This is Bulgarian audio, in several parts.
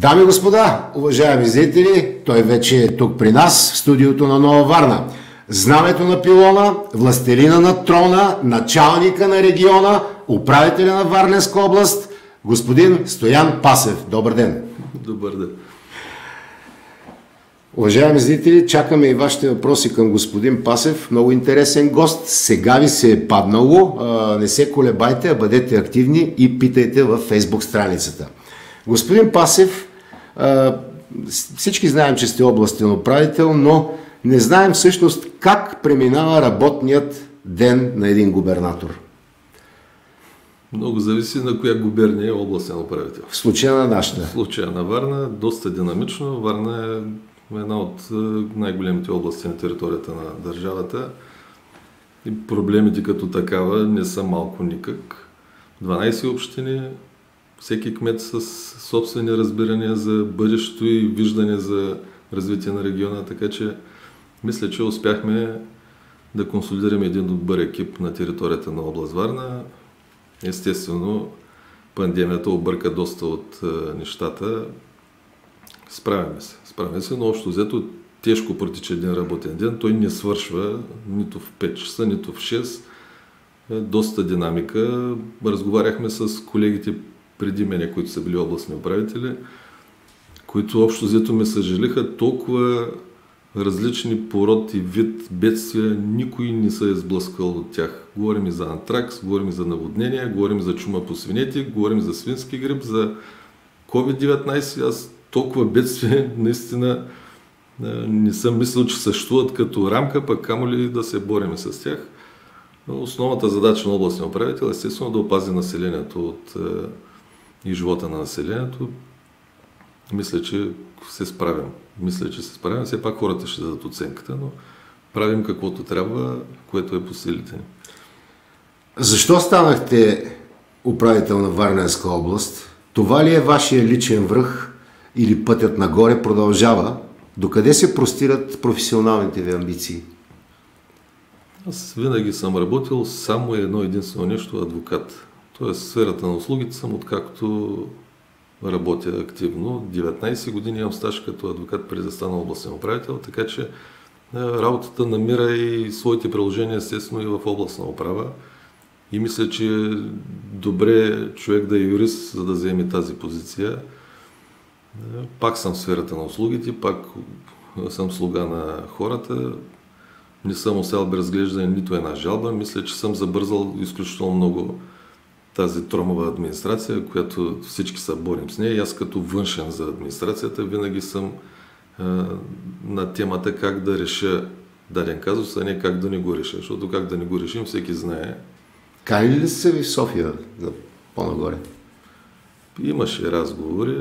Дами и господа, уважаеми зрители, той вече е тук при нас, в студиото на Нова Варна. Знамето на пилона, властелина на трона, началника на региона, управителя на Варненска област, господин Стоян Пасев. Добър ден! Добър ден! Уважаеми зрители, чакаме и вашите въпроси към господин Пасев. Много интересен гост. Сега ви се е паднало. Не се колебайте, а бъдете активни и питайте във Фейсбук страницата. Господин Пасев, всички знаем, че сте областен управител, но не знаем всъщност как преминава работният ден на един губернатор. Много зависи на коя губерния е областен управител. В случая на нашата. В случая на Варна, доста динамично. Варна е една от най-големите области на територията на държавата. И проблемите като такава не са малко никак. 12 общини, всеки кмет с собствени разбирания за бъдещето и виждане за развитие на региона, така че мисля, че успяхме да консолидираме един добър екип на територията на област Варна. Естествено, пандемията обърка доста от нещата. Справяме се, но общо взето тежко протича един работен ден. Той не свършва нито в 5 часа, нито в 6. Доста динамика. Разговаряхме с колегите преди мене, които са били областни управители, които общо взето ме съжалиха. Толкова различни пород и вид бедствия, никой не се е сблъскал от тях. Говорим и за антракс, говорим и за наводнения, говорим и за чума по свинете, говорим за свински грип, за COVID-19. Аз толкова бедствия наистина не съм мислил, че съществуват като рамка, пък камо ли да се бориме с тях. Но основната задача на областния управител е естествено да опази населението и живота на населението. Мисля, че се справим. Все пак хората ще дадат оценката, но правим каквото трябва, което е по силите ни. Защо станахте управител на Варненска област? Това ли е вашия личен връх или пътят нагоре продължава? Докъде се простират професионалните ви амбиции? Аз винаги съм работил само едно единствено нещо – адвокат. Тоест в сферата на услугите съм откакто работя активно. 19 години имам стаж като адвокат преди да стана областен управител, така че работата намира и своите приложения естествено и в областна управа. И мисля, че е добре човек да е юрист, за да вземе тази позиция. Пак съм в сферата на услугите, пак съм слуга на хората. Не съм успял да разглежда нито една жалба. Мисля, че съм забързал изключително много тази тромава администрация, която всички се борим с нея. И аз като външен за администрацията винаги съм на темата как да реша даден казус, а не как да не го реша. Защото как да не го решим, всеки знае. Канили ли са ви в София по-нагоре? Имаше разговори.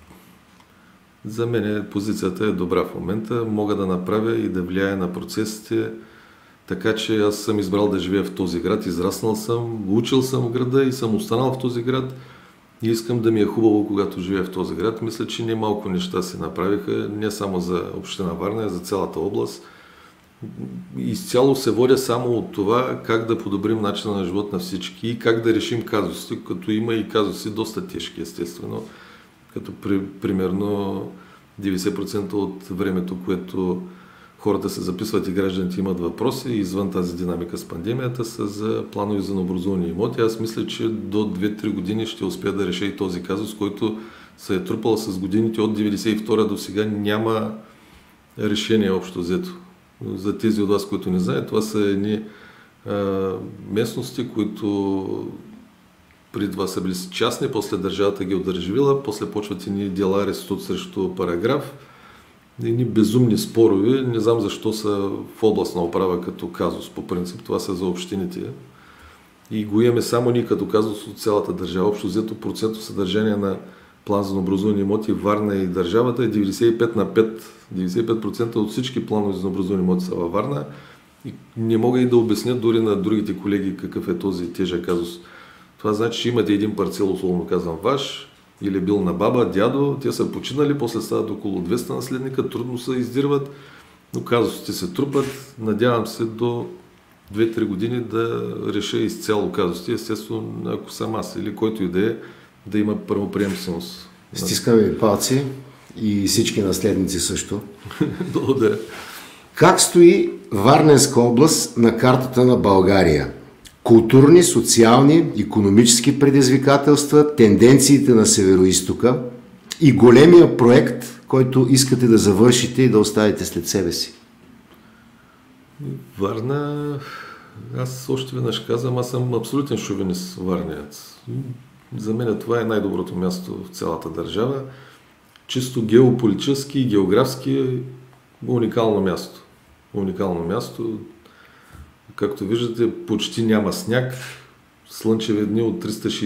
За мен позицията е добра в момента. Мога да направя и да влияя на процесите, така че аз съм избрал да живея в този град, израснал съм, учил съм в града и съм останал в този град и искам да ми е хубаво, когато живея в този град. Мисля, че немалко неща се направиха, не само за община Варна, а за цялата област. Изцяло се водя само от това как да подобрим начина на живот на всички и как да решим казусите, като има и казуси доста тежки, естествено. Като примерно 90% от времето, което хората се записват и гражданите имат въпроси, извън тази динамика с пандемията, са за планови за необразувани имоти. Аз мисля, че до 2-3 години ще успя да реша и този казус, който се е трупал с годините от 1992 до сега. Няма решение общо взето. За тези от вас, които не знаят, това са едни местности, които преди това са били частни, после държавата ги одържавила, после почват едни дела арестут срещу параграф. Едни безумни спорове, не знам защо са в областна управа като казус, по принцип, това са за общините. И го имаме само ние като казус от цялата държава. Общо взето процентно съдържание на план за образувани имоти Варна и държавата е 95/5. 95% от всички планове за образувани имоти са във Варна. И не мога и да обясня дори на другите колеги какъв е този тежък казус. Това значи, че имате един парцел, условно казвам, ваш, или бил на баба, дядо, те са починали, после стават около 200 наследника, трудно се издирват, но казусите се трупат. Надявам се до 2-3 години да реша изцяло казусите. Естествено, ако съм аз или който и да е, да има правоприемственост Стискаме ви палци и всички наследници също. Благодаря. Как стои Варненска област на картата на България? Културни, социални, икономически предизвикателства, тенденциите на Североизтока и големия проект, който искате да завършите и да оставите след себе си. Варна, аз още веднъж казвам, аз съм абсолютен шовинист варнеец. За мен това е най-доброто място в цялата държава. Чисто геополитически и географски уникално място. Уникално място. Както виждате, почти няма сняг. Слънчеви дни от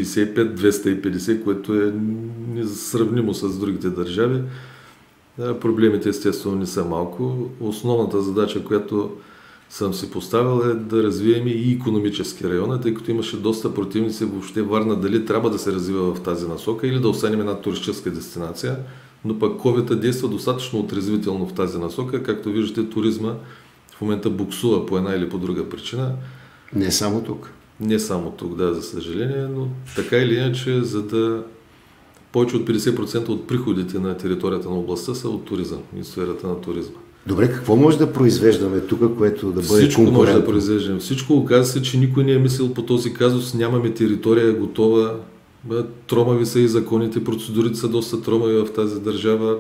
365-250, което е несравнимо с другите държави. Проблемите естествено не са малко. Основната задача, която съм си поставил е да развием и икономически района, тъй като имаше доста противници въобще Варна дали трябва да се развива в тази насока или да останем една туристическа дестинация. Но пък COVID действа достатъчно отрезвително в тази насока. Както виждате, туризма в момента буксува по една или по друга причина. Не само тук. Не само тук, да, за съжаление, но така или иначе, за да повече от 50% от приходите на територията на областта са от туризъм и сферата на туризма. Добре, какво може да произвеждаме тук, което да бъде Всичко конкурентно? може да произвеждаме. Всичко оказа се, че никой не е мислил по този казус. Нямаме територия готова. Тромави са и законите, процедурите са доста тромави в тази държава.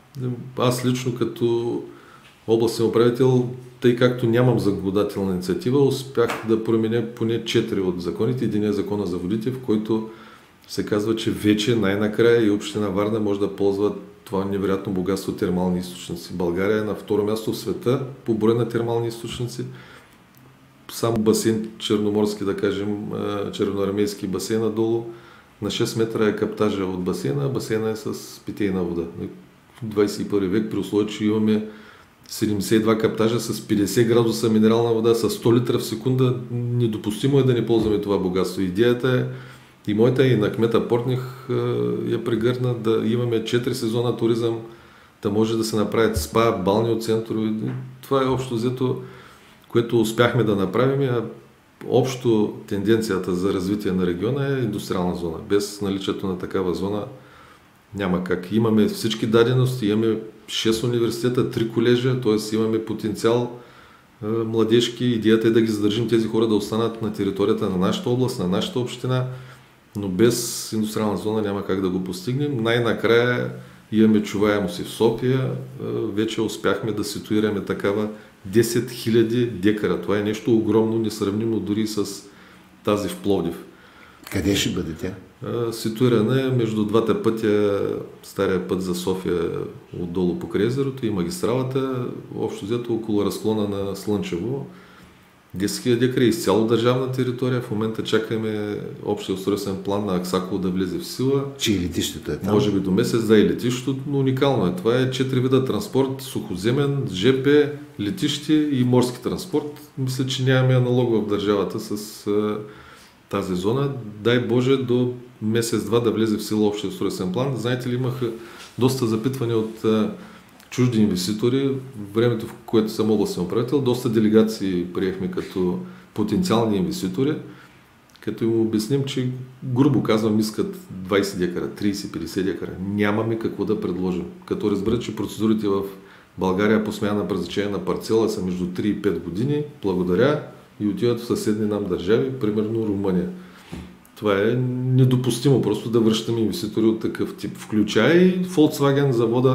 Аз лично като областен управител, тъй както нямам законодателна инициатива, успях да променя поне 4 от законите. Един е закона за водите, в който се казва, че вече най-накрая и община Варна може да ползва това невероятно богатство термални източници. България е на второ място в света по брой на термални източници. Сам басейн черноморски, да кажем, червоноармейски басейн надолу, на 6 метра е каптажа от басейна, а басейна е с питейна вода. В 21 век, при условие, че имаме 72 каптажа с 50 градуса минерална вода, с 100 литра в секунда, недопустимо е да не ползваме това богатство. Идеята е и моята, и на кмета Портних я прегърна да имаме 4 сезона туризъм, да може да се направят спа, бални центрове. Това е общо взето, което успяхме да направим. А общо тенденцията за развитие на региона е индустриална зона. Без наличието на такава зона няма как. Имаме всички дадености, имаме 6 университета, 3 колежа, т.е. имаме потенциал младежки. Идеята е да ги задържим тези хора да останат на територията на нашата област, на нашата община, но без индустриална зона няма как да го постигнем. Най-накрая имаме чуваемост и в София. Вече успяхме да ситуираме такава 10 000 декара. Това е нещо огромно, несравнимо дори с тази в Пловдив. Къде ще бъде тя? Ситуирана е между двата пътя, стария път за София отдолу по езерото и магистралата, общо взето около разклона на Слънчево. 10 000 декара, изцяло държавна територия. В момента чакаме общия устройствен план на Аксаково да влезе в сила. Че и летището е там? Може би до месец, да, и летището, но уникално е. Това е 4 вида транспорт: сухоземен, ЖП, летище и морски транспорт. Мисля, че нямаме аналог в държавата с тази зона. Дай Боже до месец-два да влезе в сила общия устройствен план. Знаете ли, имах доста запитвания от чужди инвеститори. Времето, в което съм областен управител, доста делегации приехме като потенциални инвеститори, като им обясним, че грубо казвам искат 20 декара, 30-50 декара. Нямаме какво да предложим. Като разберат, че процедурите в България по смяна на предназначение на парцела са между 3 и 5 години, благодаря, и отиват в съседни нам държави, примерно Румъния. Това е недопустимо просто да връщаме инвеститори от такъв тип. Включая и Volkswagen завода.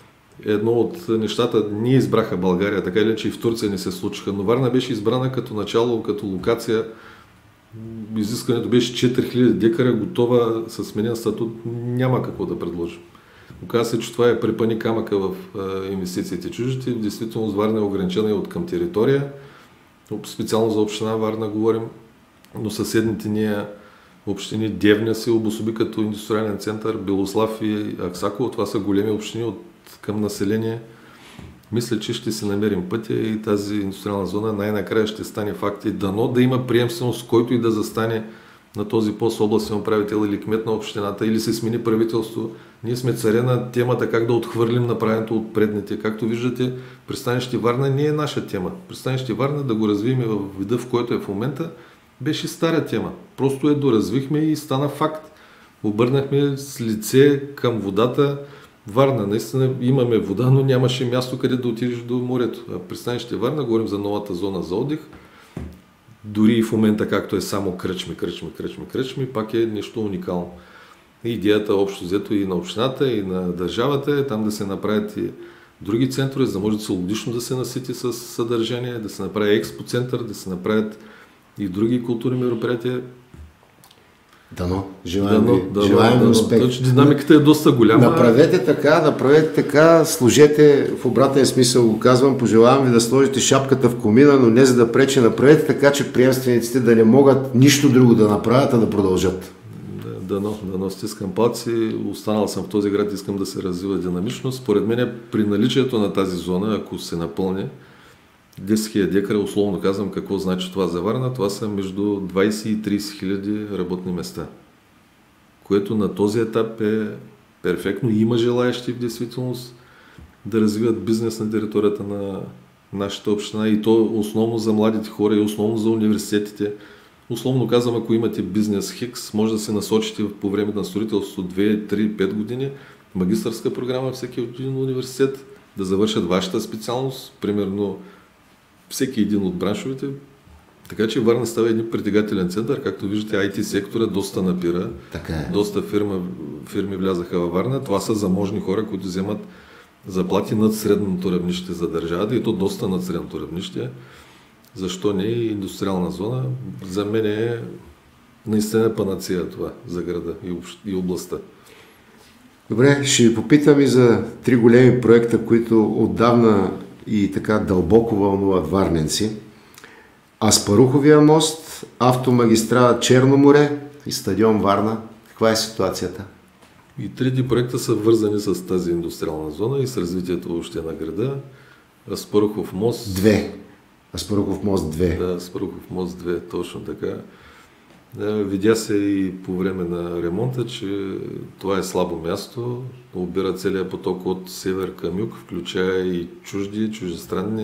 Едно от нещата, ние избраха България, така или че и в Турция не се случиха, но Варна беше избрана като начало, като локация. Изискването беше 4000 декара, готова с сменен статут, няма какво да предложим. Оказва се, че това е препъни камъка в инвестициите чуждите. В действителност Варна е ограничена и от към територия. Специално за община Варна говорим, но съседните ни общини, Девня се обособи като индустриален център, Белослав и Аксаково, това са големи общини от към население. Мисля, че ще си намерим пътя и тази индустриална зона най-накрая ще стане факт и дано да има приемственост, който и да застане на този пост областен управител или кмет на общината, или се смени правителство. Ние сме царе на темата как да отхвърлим направеното от предните. Както виждате, пристанище Варна не е наша тема. Пристанище Варна да го развием в вида, в който е в момента, беше стара тема. Просто я доразвихме и стана факт. обърнахме с лице към водата. Варна, наистина имаме вода, но нямаше място къде да отидеш до морето. А пристанище Варна, говорим за новата зона за отдих, дори и в момента, както е само кръчми, пак е нещо уникално. Идеята общо взето и на общината, и на държавата е там да се направят и други центрове, за да може целогодишно да се насити с съдържание, да се направи експоцентър, да се направят и други културни мероприятия. Дано. Желаем ви успех. Динамиката е доста голяма. Направете така, служете, в обратен смисъл го казвам, пожелавам ви да сложите шапката в комина, но не за да пречи, направете така, че приемствениците да не могат нищо друго да направят, а да продължат. Дано стискам палци, останал съм в този град, искам да се развива динамично. Според мен при наличието на тази зона, ако се напълне, 10 000 декара, условно казвам какво значи това за Варна, това са между 20 и 30 хиляди работни места, което на този етап е перфектно. Има желаящи в действителност да развиват бизнес на територията на нашата община и то основно за младите хора и основно за университетите. Условно казвам, ако имате бизнес Хикс, може да се насочите по време на строителството 2, 3, 5 години, магистърска програма всеки един университет, да завършат вашата специалност, примерно всеки един от браншовете. Така че Варна става един притегателен център, както виждате, IT сектора доста напира, доста фирми влязаха във Варна. Това са заможни хора, които вземат заплати над средното равнище за държавата и то доста над средното равнище. Защо не и индустриална зона? За мен е наистина панацея това за града и областта. Добре, ще ви попитам и за 3 големи проекта, които отдавна и така дълбоко вълнуват варненци. Аспаруховия мост, автомагистрала Черно море и стадион Варна. Каква е ситуацията? И трите проекта са вързани с тази индустриална зона и с развитието въобще на града. Аспарухов мост... 2. Аспарухов мост 2. Да, Аспарухов мост 2, точно така. Видя се и по време на ремонта, че това е слабо място. Обира целият поток от север към юг, включая и чуждестранни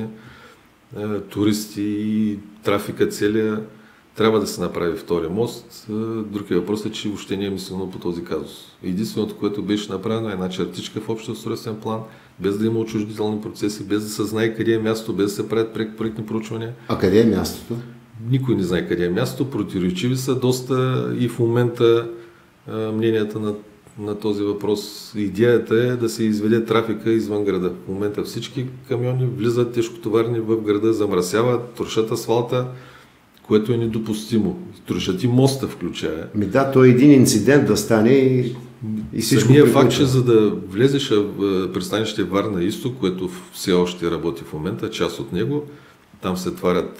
туристи и трафика целия. Трябва да се направи втори мост. Другият въпрос е, че въобще не е мислено по този казус. Единственото, което беше направено е една чертичка в общия устройствен план, без да има отчуждителни процеси, без да се знае къде е място, без да се правят проектни проучвания. А къде е мястото? Никой не знае къде е място, противоречиви са доста и в момента мненията на този въпрос. Идеята е да се изведе трафика извън града. В момента всички камиони влизат тежкотоварни в града, замърсяват, трошат асфалта, което е недопустимо. Трошат и моста включая. Да, то е един инцидент да стане и всичко приключва. Факт, че за да влезеш в пристанище Варна Изток, което все още работи в момента, част от него, там се тварят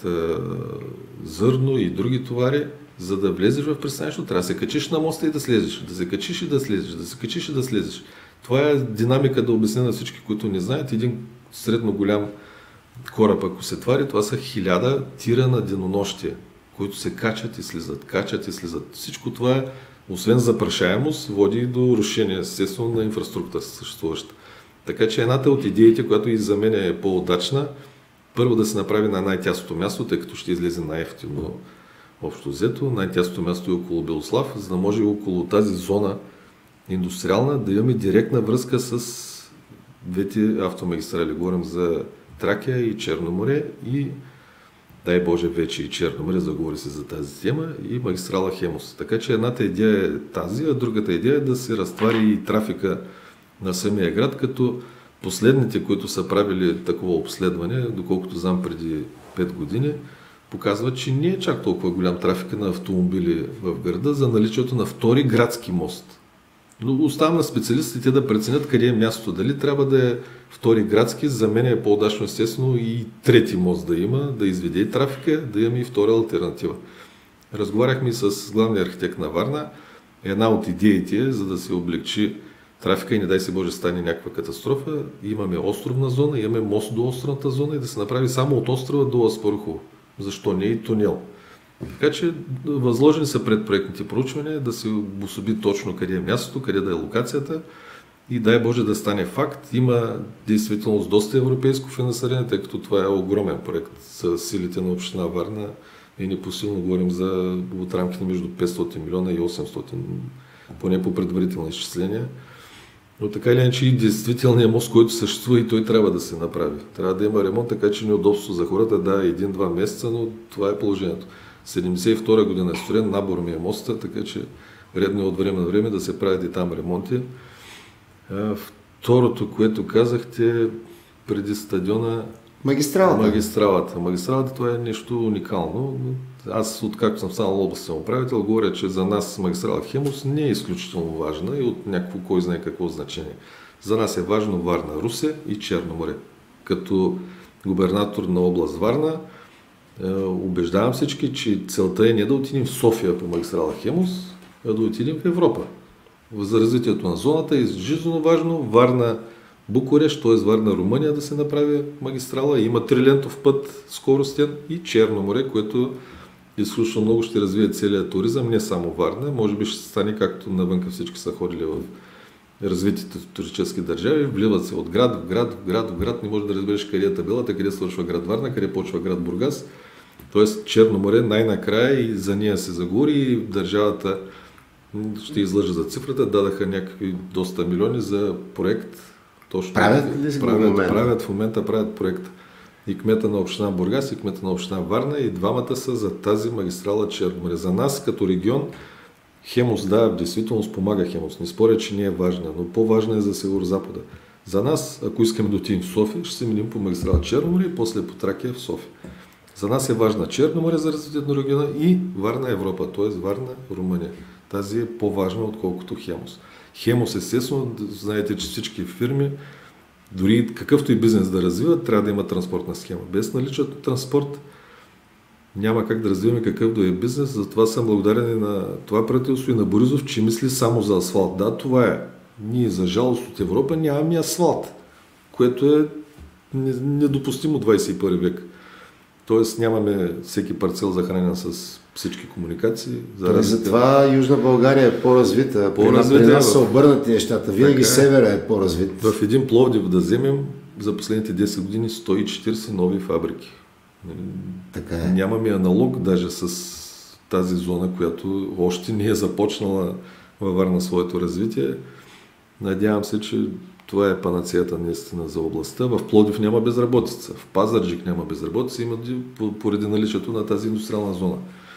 зърно и други товари. За да влезеш в пристанището, трябва да се качиш на моста и да слезеш. Да се качиш и да слезеш, да се качиш и да слезеш. Това е динамика да обясня на всички, които не знаят. Един средно голям кораб, ако се твари, това са 1000 тира на денонощие, които се качат и слизат. Всичко това, освен запрашаемост, води до рушение, естествено, на инфраструктура съществуваща. Така че едната от идеите, която и за мен е по-удачна, първо да се направи на най-тясното място, тъй като ще излезе най-ефтино общо взето. Най-тясното място е около Белослав, за да може около тази зона индустриална да имаме директна връзка с двете автомагистрали. Говорим за Тракия и Черно море и дай Боже вече и Черно море, заговори се за тази тема, и магистрала Хемус. Така че едната идея е тази, а другата идея е да се разтвари и трафика на самия град, като последните, които са правили такова обследване, доколкото знам преди 5 години, показват, че не е чак толкова голям трафик на автомобили в града за наличието на втори градски мост. Но оставам на специалистите да преценят къде е мястото. Дали трябва да е втори градски, за мен е по-удачно естествено и трети мост да има, да изведе и трафика, да имаме и втора алтернатива. Разговаряхме с главния архитект на Варна. Една от идеите, за да се облегчи трафика и не дай се Боже стане някаква катастрофа, имаме островна зона, имаме мост до островната зона и да се направи само от острова до Аспарухово. Защо не и тунел? Така че възложени са предпроектните проучвания да се обособи точно къде е мястото, къде да е локацията и дай Боже да стане факт. Има действително доста европейско финансиране, тъй като това е огромен проект с силите на община Варна и непосилно говорим за от рамките между 500 милиона и 800 поне по предварителни изчисления. Но така или иначе и действителният мост, който съществува, и той трябва да се направи. Трябва да има ремонт, така че неудобство за хората, да, 1-2 месеца, но това е положението. 72 година е строен, набор ми е моста, така че редно е от време на време да се правят и там ремонти. Второто, което казахте, преди стадиона... Магистралата. Магистралата, това е нещо уникално. Аз, откакто съм станал областен управител, говоря, че за нас магистрала Хемус не е изключително важна и от някакво кой знае какво значение. За нас е важно Варна, Русе и Черно море. Като губернатор на област Варна, убеждавам всички, че целта е не да отидем в София по магистрала Хемус, а да отидем в Европа. За развитието на зоната е жизненно важно Варна Букурещ, т.е. Варна Румъния да се направи магистрала. Има трилентов път скоростен и Черно море, което изключително много ще развие целият туризъм, не само Варна. Може би ще стане както навънка всички са ходили в развитите туристически държави, вливат се от град в град, не може да разбереш къде е табелата, къде свършва град Варна, къде почва град Бургас. Тоест Черно море най-накрая и за нея се заговори и държавата, ще излъжа за цифрата, дадаха някакви доста милиони за проект. Точно правят в момента проект. И кмета на община Бургас, и кмета на община Варна, и двамата са за тази магистрала Черно море. За нас като регион Хемус, да, действително спомага Хемус. Не споря, че не е важна, но по-важна е за Северозапада. За нас, ако искаме да отидем в София, ще се минем по магистрала Черно море и после по Тракия в София. За нас е важна Черно море за развитието на региона и Варна Европа, т.е. Варна Румъния. Тази е по-важна, отколкото Хемус. Хемус, естествено, знаете, че всички фирми, дори какъвто и бизнес да развиват, трябва да има транспортна схема. Без наличието на транспорт няма как да развиваме какъвто е бизнес, затова съм благодарен и на това правителство и на Борисов, че мисли само за асфалт. Да, това е. Ние, за жалост от Европа, нямаме асфалт, което е недопустимо 21 век. Тоест нямаме всеки парцел захранен с всички комуникации. Затова Южна България е по-развита. При нас са обърнати нещата. Винаги севера е по-развит. В един Пловдив да вземем за последните 10 години 140 нови фабрики. Така е. Нямаме аналог даже с тази зона, която още не е започнала във Варна своето развитие. Надявам се, че това е панацеята наистина за областта. В Пловдив няма безработица, в Пазарджик няма безработица, има поради наличието на тази индустриална зона.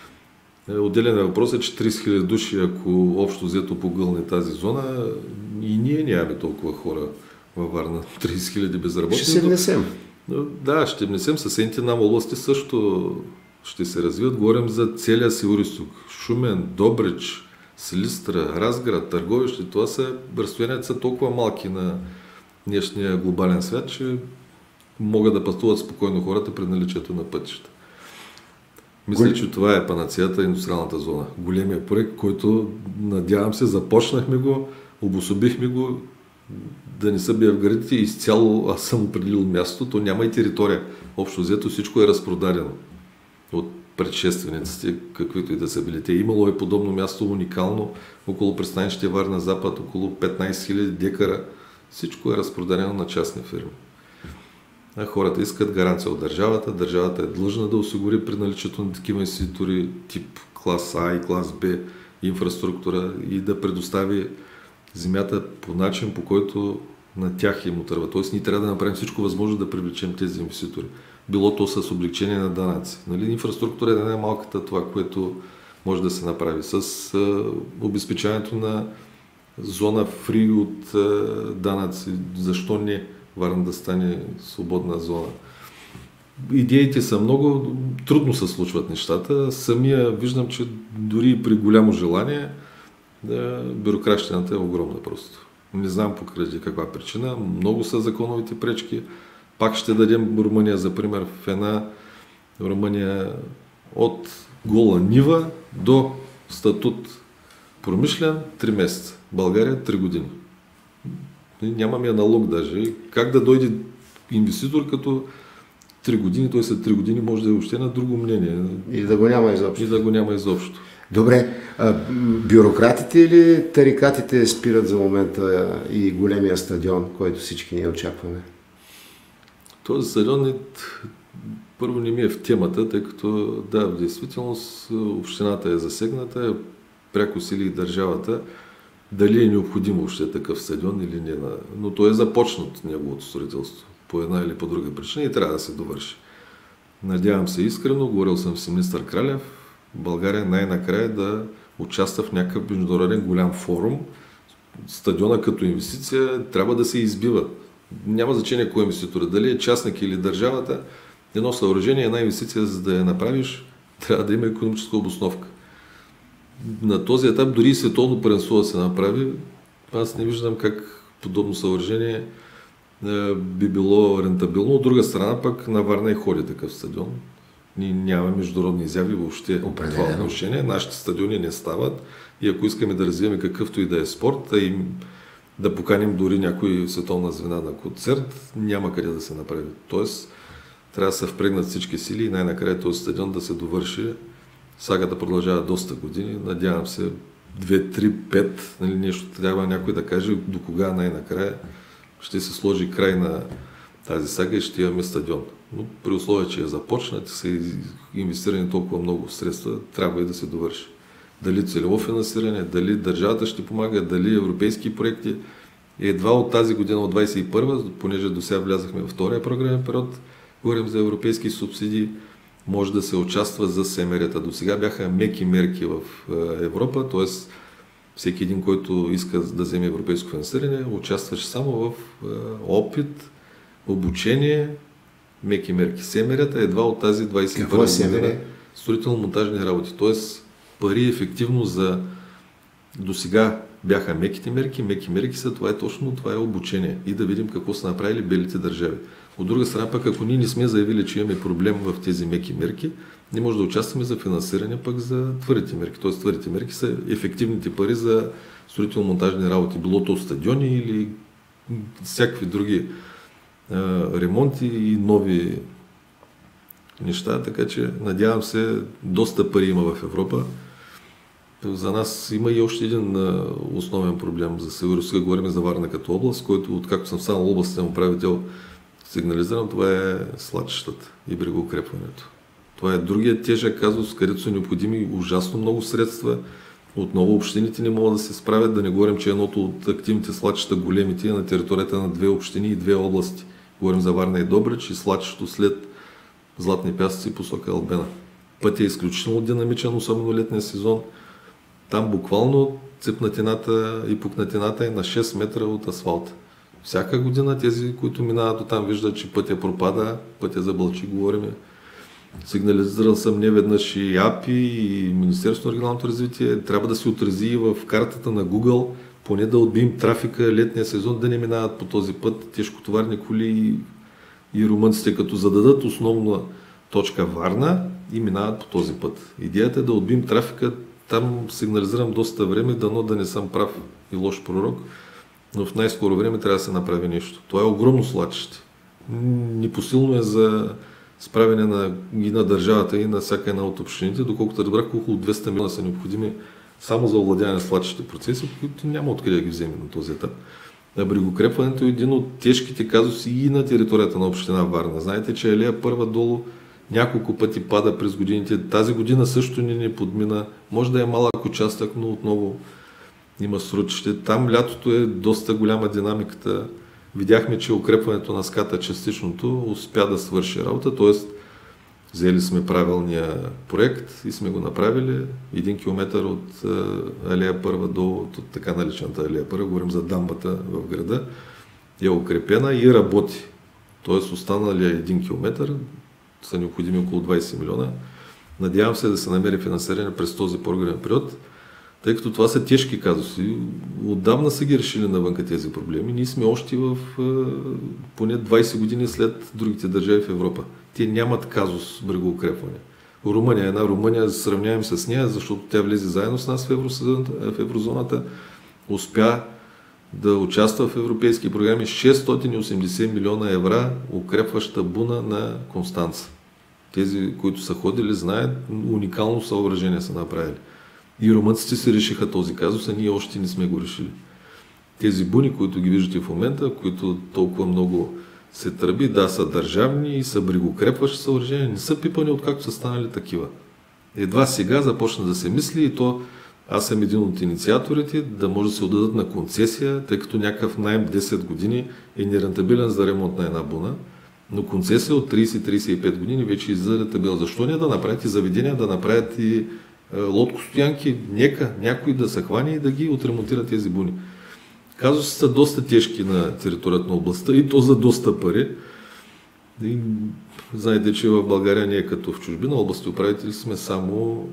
Отделен въпрос е, че 30 000 души, ако общо взето погълне тази зона, и ние нямаме толкова хора във Варна. 30 000 безработни. Ще се внесем. Да, ще внесем. Съседните нам области също ще се развиват. Говорим за целия Североизток. Шумен, Добрич, Силистра, Разград, Търговище. Това са разстоянията са толкова малки на днешния глобален свят, че могат да пътуват спокойно хората при наличието на пътища. Мисля, че това е панацеята, индустриалната зона. Големия проект, който, надявам се, започнахме го, обособихме го, да не са биевгарите изцяло, аз съм определил място, то няма и територия. Общо взето всичко е разпродадено от предшествениците, каквито и да са били. Имало е подобно място, уникално, около пристанище Варна Запад, около 15 000 декара. Всичко е разпродадено на частни фирми. А хората искат гаранция от държавата. Държавата е длъжна да осигури при наличието на такива институтори тип клас А и клас Б инфраструктура и да предостави земята по начин, по който на тях им отърва. Тоест ние трябва да направим всичко възможно да привлечем тези инвеститори. Било то с облегчение на данъци. Нали? Инфраструктура е най-малката това, което може да се направи. С обезпечаването на зона фри от данъци. Защо не Варна да стане свободна зона? Идеите са много, трудно се случват нещата. Самия виждам, че дори при голямо желание бюрократщината е огромна просто. Не знам покрай каква причина. Много са законовите пречки. Пак ще дадем Румъния за пример. В една Румъния от гола нива до статут промишлен 3 месеца. България 3 години. Нямаме аналог даже. Как да дойде инвеститор като 3 години, той след 3 години може да е въобще на друго мнение. И да го няма изобщо. Добре, бюрократите или тарикатите спират за момента и големия стадион, който всички ние очакваме? Този стадион първо не ми е в темата, тъй като да, в действителност общината е засегната, пряко сили и държавата. Дали е необходим въобще такъв стадион или не. Но той е започнат неговото строителство по една или по друга причина и трябва да се довърши. Надявам се искрено, говорил съм с министър Кралев, България най-накрая да участва в някакъв международен голям форум. Стадиона като инвестиция трябва да се избива. Няма значение кой инвеститор, дали е частник или държавата. Едно съоръжение, една инвестиция, за да я направиш, трябва да има икономическа обосновка. На този етап дори и световно първенство да се направи, аз не виждам как подобно съоръжение би било рентабилно. От друга страна пък на Варна и ходи такъв стадион. Ние нямаме международни изяви въобще в това отношение. Нашите стадиони не стават и ако искаме да развиваме какъвто и да е спорт, и да поканим дори някой световна звена на концерт, няма къде да се направи. Тоест, трябва да се впрегнат всички сили и най-накрая този стадион да се довърши. Сагата продължава доста години. Надявам се 2, 3, 5, нали, нещо трябва някой да каже до кога най-накрая ще се сложи край на тази сага и ще имаме стадион. Но при условие, че е започнат и са инвестирани толкова много средства, трябва и да се довърши. Дали целево финансиране, дали държавата ще помага, дали европейски проекти. Едва от тази година, от 21-а, понеже до сега влязахме във втория програмен период, говорим за европейски субсидии, може да се участва за СМР-та. До сега бяха меки мерки в Европа, т.е. всеки един, който иска да вземе европейско финансиране, участваше само в опит, обучение, меки мерки. СМР-та едва от тази 21 година строително-монтажни работи. Т.е. пари ефективно за... До сега бяха меките мерки са, това е обучение. И да видим какво са направили белите държави. От друга страна пък, ако ние не сме заявили, че имаме проблем в тези меки мерки, не може да участваме за финансиране пък за твърдите мерки. Т.е. твърдите мерки са ефективните пари за строително-монтажни работи. Било то стадиони или всякакви други ремонти и нови неща. Така че надявам се, доста пари има в Европа. За нас има и още един основен проблем за сигурност. Говорим за Варна като област, който, откакто съм станал областен управител, сигнализирам, това е свлачищата и брегоукрепването. Това е другия тежък казус, където са необходими ужасно много средства. Отново общините не могат да се справят, да не говорим, че едното от активните свлачища, големите, е на територията на 2 общини и 2 области. Говорим за Варна и Добрич и свлачището след Златни пясъци посока Албена. Пътят е изключително динамичен, особено летния сезон. Там буквално цепнатината и пукнатината е на 6 метра от асфалта. Всяка година тези, които минават оттам, виждат, че пътя пропада, пътя забълчи, говорим. Сигнализирал съм неведнъж и АПИ, и Министерството на регионалното развитие. Трябва да се отрази и в картата на Google, поне да отбием трафика летния сезон, да не минават по този път тежкотоварни коли и румънците, като зададат основна точка Варна и минават по този път. Идеята е да отбием трафика. Там сигнализирам доста време, дано да не съм прав и лош пророк, но в най-скоро време трябва да се направи нещо. Това е огромно свлачище. Непосилно е за справяне и на държавата, и на всяка една от общините, доколкото разбрах, около 200 милиона са необходими само за овладяване на свлачищите процеси, които няма откъде да ги вземе на този етап. Брегоукрепването е един от тежките казуси и на територията на община Варна. Знаете, че Алея първа долу няколко пъти пада през годините. Тази година също не подмина. Може да е малък участък, но отново има срутище. Там лятото е доста голяма динамиката. Видяхме, че укрепването на ската частичното успя да свърши работа, т.е. взели сме правилния проект и сме го направили. 1 километър от Алея първа до така наречената Алея първа, говорим за дамбата в града, е укрепена и работи. Т.е. останалия 1 километър са необходими около 20 милиона. Надявам се да се намери финансиране през този програмен период, тъй като това са тежки казуси. Отдавна са ги решили навънка тези проблеми. Ние сме още в поне 20 години след другите държави в Европа. Те нямат казус брегоукрепване. Една Румъния, сравняваме с нея, защото тя влезе заедно с нас в еврозоната, успя да участва в европейски програми 680 милиона евро укрепваща буна на Констанца. Тези, които са ходили, знаят, уникално съоръжение са направили. И румънците се решиха този казус, а ние още не сме го решили. Тези буни, които ги виждате в момента, които толкова много се тръби, да, са държавни и са брегоукрепващи съоръжения, не са пипани откакто са станали такива. Едва сега започна да се мисли и то Аз съм един от инициаторите да може да се отдадат на концесия, тъй като някакъв найем 10 години е нерентабилен за ремонт на една буна, но концесия от 30-35 години вече е рентабилна. Защо не да направите заведения, да направят и лодкостоянки? Нека някой да се хване и да ги отремонтира тези буни. Казуси са доста тежки на територията на областта и то за доста пари. И знаете, че в България не е като в чужбина, областни управители сме само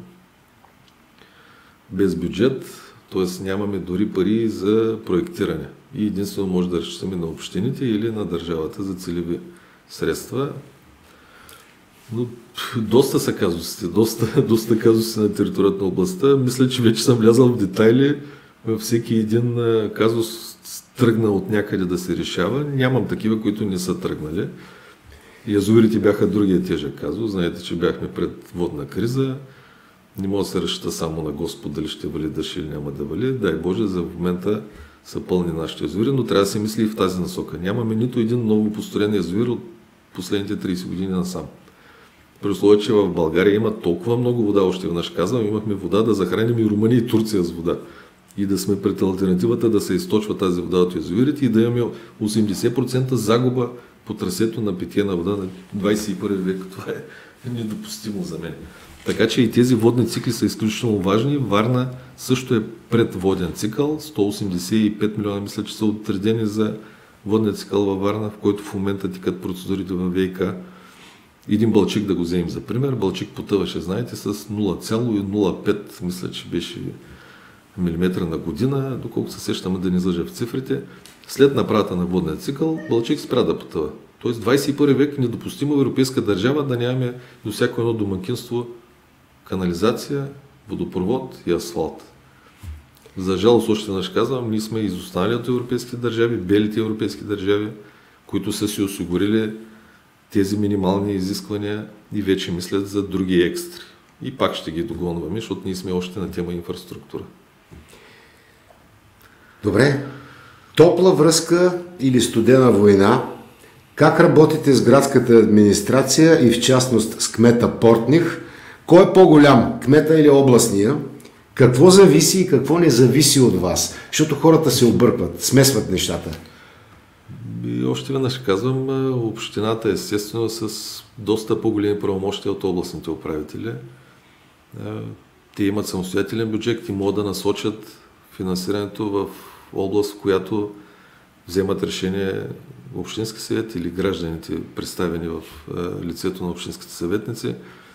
без бюджет, т.е. нямаме дори пари за проектиране. И единствено може да разчитаме на общините или на държавата за целеви средства. Но доста са казусите, доста казуси на територията на областта. Мисля, че вече съм влязал в детайли. Всеки един казус тръгна от някъде да се решава. Нямам такива, които не са тръгнали. Язовирите бяха другия тежък казус. Знаете, че бяхме пред водна криза. Не може да се разчита само на Господ дали ще вали дъжд или няма да вали. Дай Боже, за момента са пълни нашите язовири, но трябва да се мисли и в тази насока. Нямаме нито един ново построен язовир от последните 30 години насам. При условие, че в България има толкова много вода, още веднъж казвам, имахме вода да захраним и Румъния и Турция с вода. И да сме пред алтернативата да се източва тази вода от язовирите и да имаме 80% загуба по трасето на питейна вода на 21 век. Това е недопустимо за мен. Така че и тези водни цикли са изключително важни. Варна също е предводен цикъл. 185 милиона, мисля, че са отредени за водния цикъл във Варна, в който в момента тикат процедурите във ВиК. Един Балчик да го вземем за пример. Балчик потъваше, знаете, с 0,05, мисля, че беше милиметра на година, доколко се сещаме да не излъжа в цифрите. След направата на водния цикъл, Балчик спря да потъва. Тоест 21 век недопустимо в европейска държава да нямаме до всяко едно домакинство канализация, водопровод и асфалт. За жалост, още веднъж казвам, ние сме изостанали от европейските държави, белите европейски държави, които са си осигурили тези минимални изисквания и вече мислят за други екстри. И пак ще ги догонваме, защото ние сме още на тема инфраструктура. Добре. Топла връзка или студена война? Как работите с градската администрация и в частност с кмета Портних? Кой е по-голям, кмета или областния? Какво зависи и какво не зависи от вас? Защото хората се объркват, смесват нещата. И още веднъж казвам, общината естествено с доста по-големи правомощия от областните управители. Те имат самостоятелен бюджет и могат да насочат финансирането в област, в която вземат решение общински съвет или гражданите, представени в лицето на общинските съветници.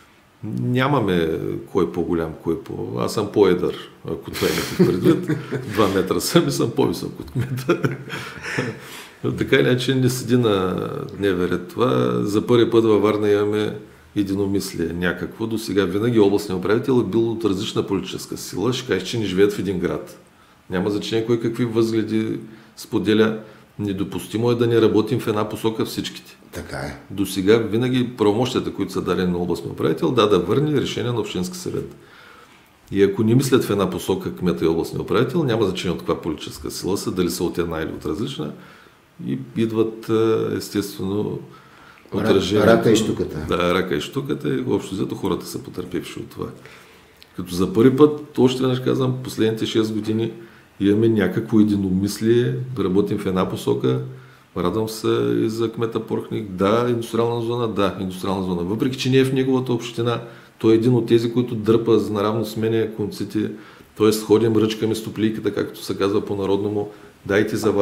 Нямаме кой е по-голям, кой е по... Аз съм по-едър, ако това имате предвид. 2 метра съм и съм по-висок от кмета. Така или иначе не седи на дневен ред това. За първи път във Варна имаме единомислие някакво. До сега винаги областният управител е бил от различна политическа сила. Ще кажеш, че не живеят в един град. Няма значение кой какви възгледи споделя. Недопустимо е да не работим в една посока всичките. Така е. До сега винаги правомощията, които са дадени на областния управител, да върне решение на общински съвет. И ако не мислят в една посока кмета и областния управител, няма значение от каква политическа сила са, дали са от една или от различна, и идват естествено отражението. Рака и щуката. Да, рака и щуката и общо взето хората са потърпевши от това. Като за първи път, още веднъж казвам, последните 6 години имаме някакво единомислие, да работим в една посока. Радвам се и за кмета Портних. Да, индустриална зона. Въпреки, че не е в неговата община, той е един от тези, които дърпа за наравно сменя конците, т.е. ходим, ръчкаме с топлийката, както се казва по-народному. Дайте за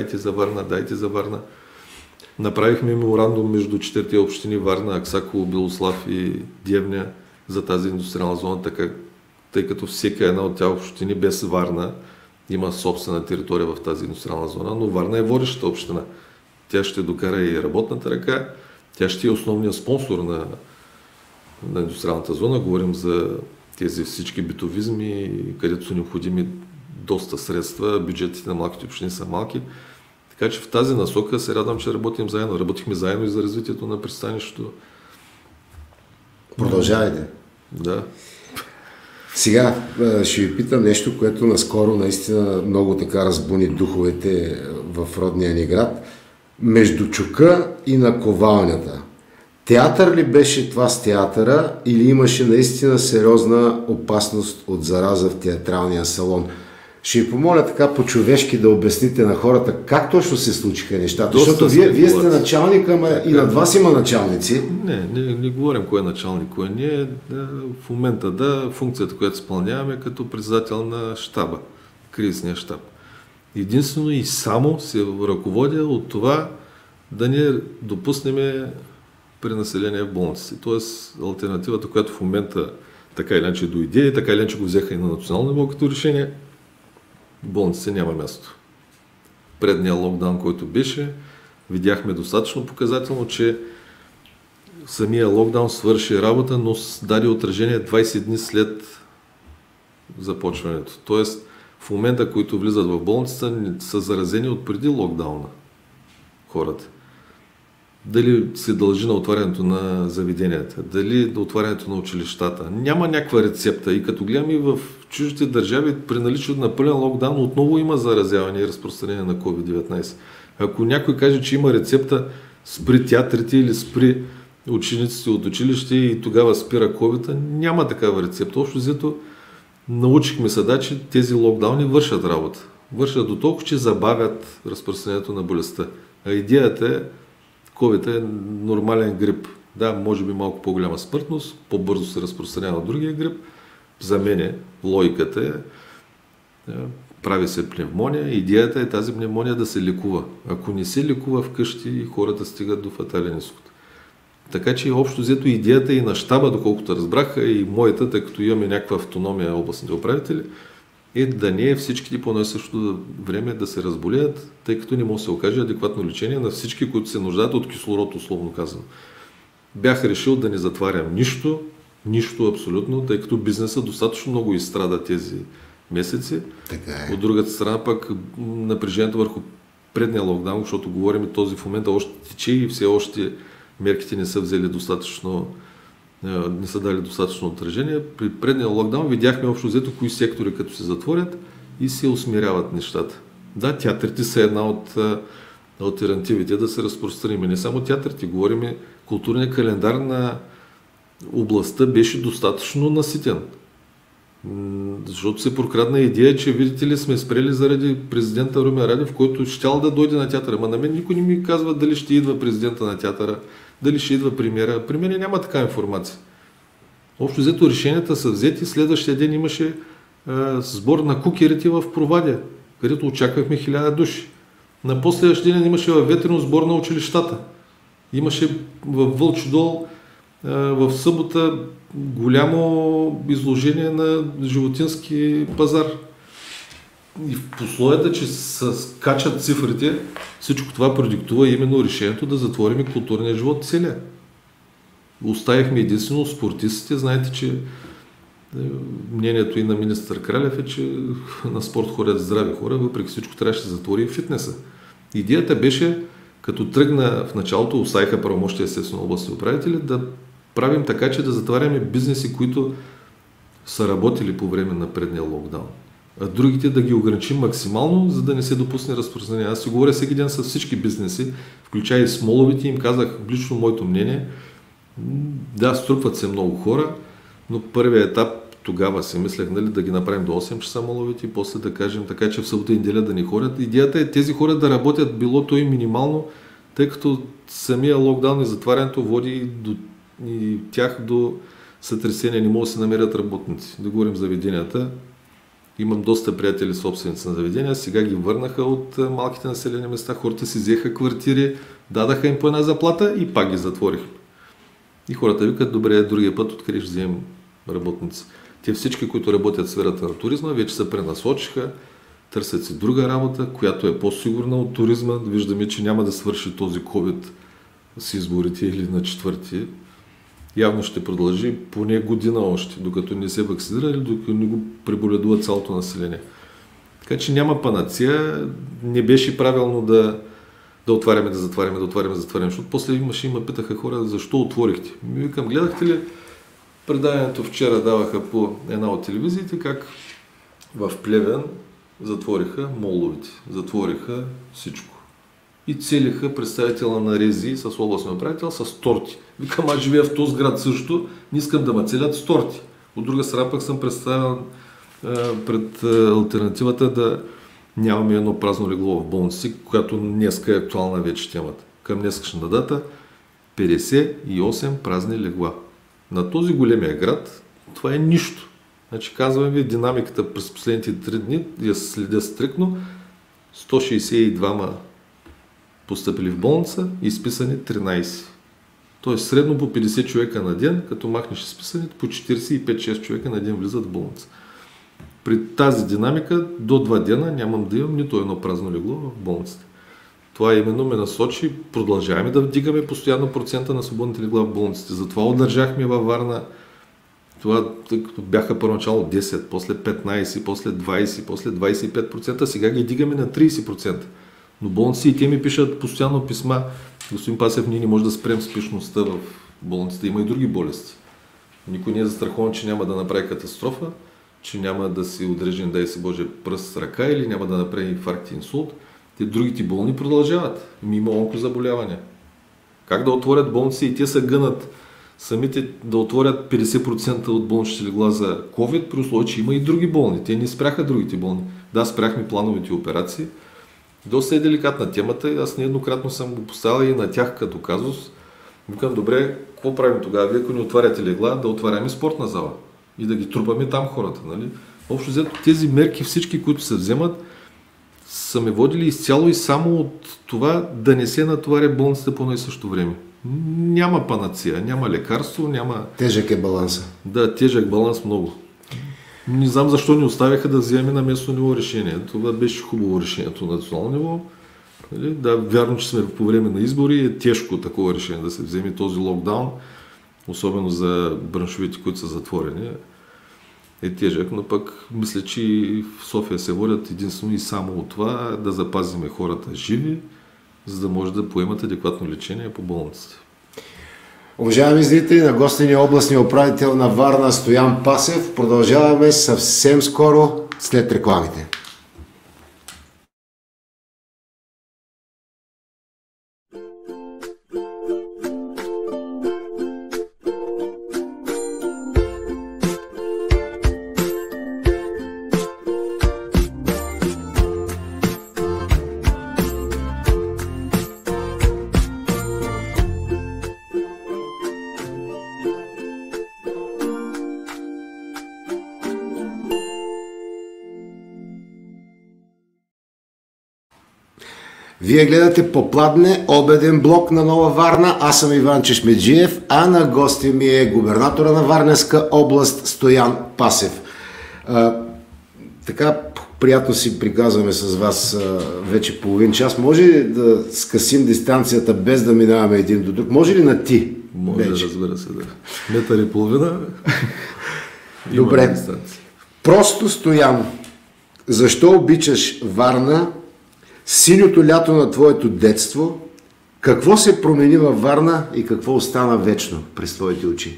Варна. Направихме меморандум между 4 общини Варна, Аксаково, Белослав и Девня за тази индустриална зона, тъй като всяка една от тях общини без Варна има собствена територия в тази индустриална зона, но Варна е водещата община. Тя ще докара и работната ръка, тя ще е основният спонсор на индустриалната зона. Говорим за тези всички битовизми, където са необходими доста средства, бюджетите на малките общини са малки. Така че в тази насока се радвам, че работим заедно. Работихме заедно и за развитието на пристанището. Продължавайте. Да. Сега ще ви питам нещо, което наскоро наистина много така разбуни духовете в родния ни град. Между чука и наковалнята. Театър ли беше това с театъра или имаше наистина сериозна опасност от зараза в театралния салон? Ще ви помоля така по-човешки да обясните на хората как точно се случиха нещата, защото вие сте началник, ама и над вас има началници. Не говорим кой е началник, кой не е. В момента функцията, която изпълняваме като председател на щаба, кризисния щаб. Единствено и само се ръководя от това да не допуснем пренаселение в болниците. Тоест алтернативата, която в момента така или иначе дойде и така или иначе го взеха и на национално ниво като решение, в болниците няма място. Предния локдаун, който беше, видяхме достатъчно показателно, че самия локдаун свърши работа, но даде отражение 20 дни след започването. Тоест, в момента, които влизат в болницата, са заразени от преди локдауна хората. Дали се дължи на отварянето на заведенията, дали на отварянето на училищата. Няма някаква рецепта и като гледам и в чуждите държави при наличието на пълен локдаун отново има заразяване и разпространение на COVID-19. Ако някой каже, че има рецепта спри театрите или спри учениците от училище и тогава спира COVID, няма такава рецепта. Общо взето научихме се че тези локдауни вършат работа. Вършат до толкова, че забавят разпространението на болестта. А идеята е COVID е нормален грип. Да, може би малко по-голяма смъртност, по-бързо се разпространява от другия грип. За мен логиката е, прави се пневмония. Идеята е тази пневмония да се лекува. Ако не се лекува вкъщи, хората стигат до фатален изход. Така че общо взето идеята и на щаба, доколкото разбраха, и моята, тъй като имаме някаква автономия областните управители, е да не е всичките по едно и също време да се разболеят, тъй като не може да се окаже адекватно лечение на всички, които се нуждаят от кислород, условно казано. Бях решил да не затварям нищо абсолютно, тъй като бизнеса достатъчно много изстрада тези месеци. Така е. От другата страна пък напрежението върху предния локдаун, защото говорим и този в момента още тече и все още мерките не са взели достатъчно, не са дали достатъчно отражение. При предния локдаун видяхме общо взето кои сектори като се затворят и се усмиряват нещата. Да, театрите са една от алтернативите да се разпространим. Не само театрите, говорим и културния календар на областта беше достатъчно наситен. Защото се прокрадна идея, че видите ли сме спрели заради президента Румен Радев, който щял да дойде на театъра. Ама на мен никой не ми казва дали ще идва президента на театъра, дали ще идва премиера. При мен няма такава информация. Общо взето решенията са взети. Следващия ден имаше сбор на кукерите в Провадия, където очаквахме 1000 души. На последващия ден имаше във Ветрино сбор на училищата. Имаше в Вълчи дол в събота голямо изложение на животински пазар. И в условията, че скачат цифрите, всичко това продиктува именно решението да затворим културния живот целия. Оставихме единствено спортистите. Знаете, че мнението и на министър Кралев е, че на спорт ходят здрави хора, въпреки всичко трябваше да се затвори и фитнеса. Идеята беше, като тръгна в началото, оставиха правомощия естествено областни управители, да правим така, че да затваряме бизнеси, които са работили по време на предния локдаун. А другите да ги ограничим максимално, за да не се допусне разпространение. Аз си говоря всеки ден с всички бизнеси, включая и с моловите, им казах лично моето мнение. Да, струпват се много хора, но първият етап тогава си мислех да ги направим до 8 часа моловите и после да кажем така, че в събота и неделя да ни ходят. Идеята е тези хора да работят билото и минимално, тъй като самия локдаун и затварянето води и тях до сътресение, не могат да се намерят работници. Да говорим за заведенията. Имам доста приятели собственици на заведения, сега ги върнаха от малките населени места, хората си взеха квартири, дадаха им по една заплата и пак ги затворихме. И хората викат, добре, другия път откъде ще вземем работници. Те всички, които работят в сферата на туризма, вече се пренасочиха, търсят си друга работа, която е по-сигурна от туризма. Виждаме, че няма да свърши този COVID с изборите или на 4. Явно ще продължи поне година още, докато не се вакцинира или докато не го преболедува цялото население. Така че няма панацея, не беше правилно да отваряме, да затваряме, защото после ме питаха хора, защо отворихте. Ми викам, гледахте ли предаването вчера даваха по една от телевизиите, как в Плевен затвориха моловите, затвориха всичко. и целиха представителя на РЗИ с областния управител с торти. Викам, аз живея в този град също, не искам да ме целят с торти. От друга страна пък съм представен пред алтернативата да нямаме едно празно легло в болници, която днеска е актуална вече темата. Към днескашна дата 58 празни легла. На този големия град това е нищо. Значи казвам ви, динамиката през последните 3 дни я следя стрикно. 162 постъпили в болница и изписани 13. Тоест средно по 50 човека на ден, като махнеш изписаните, по 45-6 човека на ден влизат в болница. При тази динамика до 2 дена нямам да имам нито едно празно легло в болницата. Това именно ме насочи, продължаваме да вдигаме постоянно процента на свободните легла в болниците. Затова удържахме във Варна това, тъй като бяха първоначално 10, после 15, после 20, после 25%, сега ги дигаме на 30%. Но болници и те ми пишат постоянно писма. Господин Пасев, ние не може да спрем спешността в болницата. Има и други болести. Никой не е застрахован, че няма да направи катастрофа, че няма да си отреже, дай си Боже, пръст с ръка или няма да направи инфаркт и инсулт. Те другите болни продължават. Има онкозаболявания. Как да отворят болници и те са гънат самите да отворят 50% от болничните легла за COVID, при условие, че има и други болни. Те не спряха другите болни. Да, спряхме плановите операции. Доста е деликатна темата и аз нееднократно съм го поставил и на тях като казус. Викам, добре, какво правим тогава? Вие ако не отваряте легла, да отваряме спортна зала и да ги трупаме там хората. Нали? Общо взето тези мерки, всички, които се вземат, са ме водили изцяло и само от това да не се натоваря болницата по едно и също време. Няма панацея, няма лекарство, няма... Тежък е баланса. Да, тежък баланс много. Не знам защо не оставяха да вземе на местно ниво решение. Това беше хубаво решението на национално ниво. Да, вярно, че сме по време на избори. Е тежко такова решение да се вземе този локдаун, особено за браншовите, които са затворени. Е тежък, но пък мисля, че в София се водят единствено и само от това да запазиме хората живи, за да може да поемат адекватно лечение по болниците. Уважаеми зрители, на гостения областния управител на Варна Стоян Пасев. Продължаваме съвсем скоро след рекламите. Вие гледате Попладне, обеден блок на Нова Варна. Аз съм Иван Чешмеджиев, а на гости ми е губернатора на Варненска област Стоян Пасев. Така приятно си приказваме с вас вече половин час. Може ли да скъсим дистанцията без да минаваме един до друг? Може ли на ти? Може, вече? Разбира се, да. Метър и половина. Добре. Просто Стоян, защо обичаш Варна? Синьото лято на твоето детство, какво се промени във Варна и какво остана вечно през твоите очи?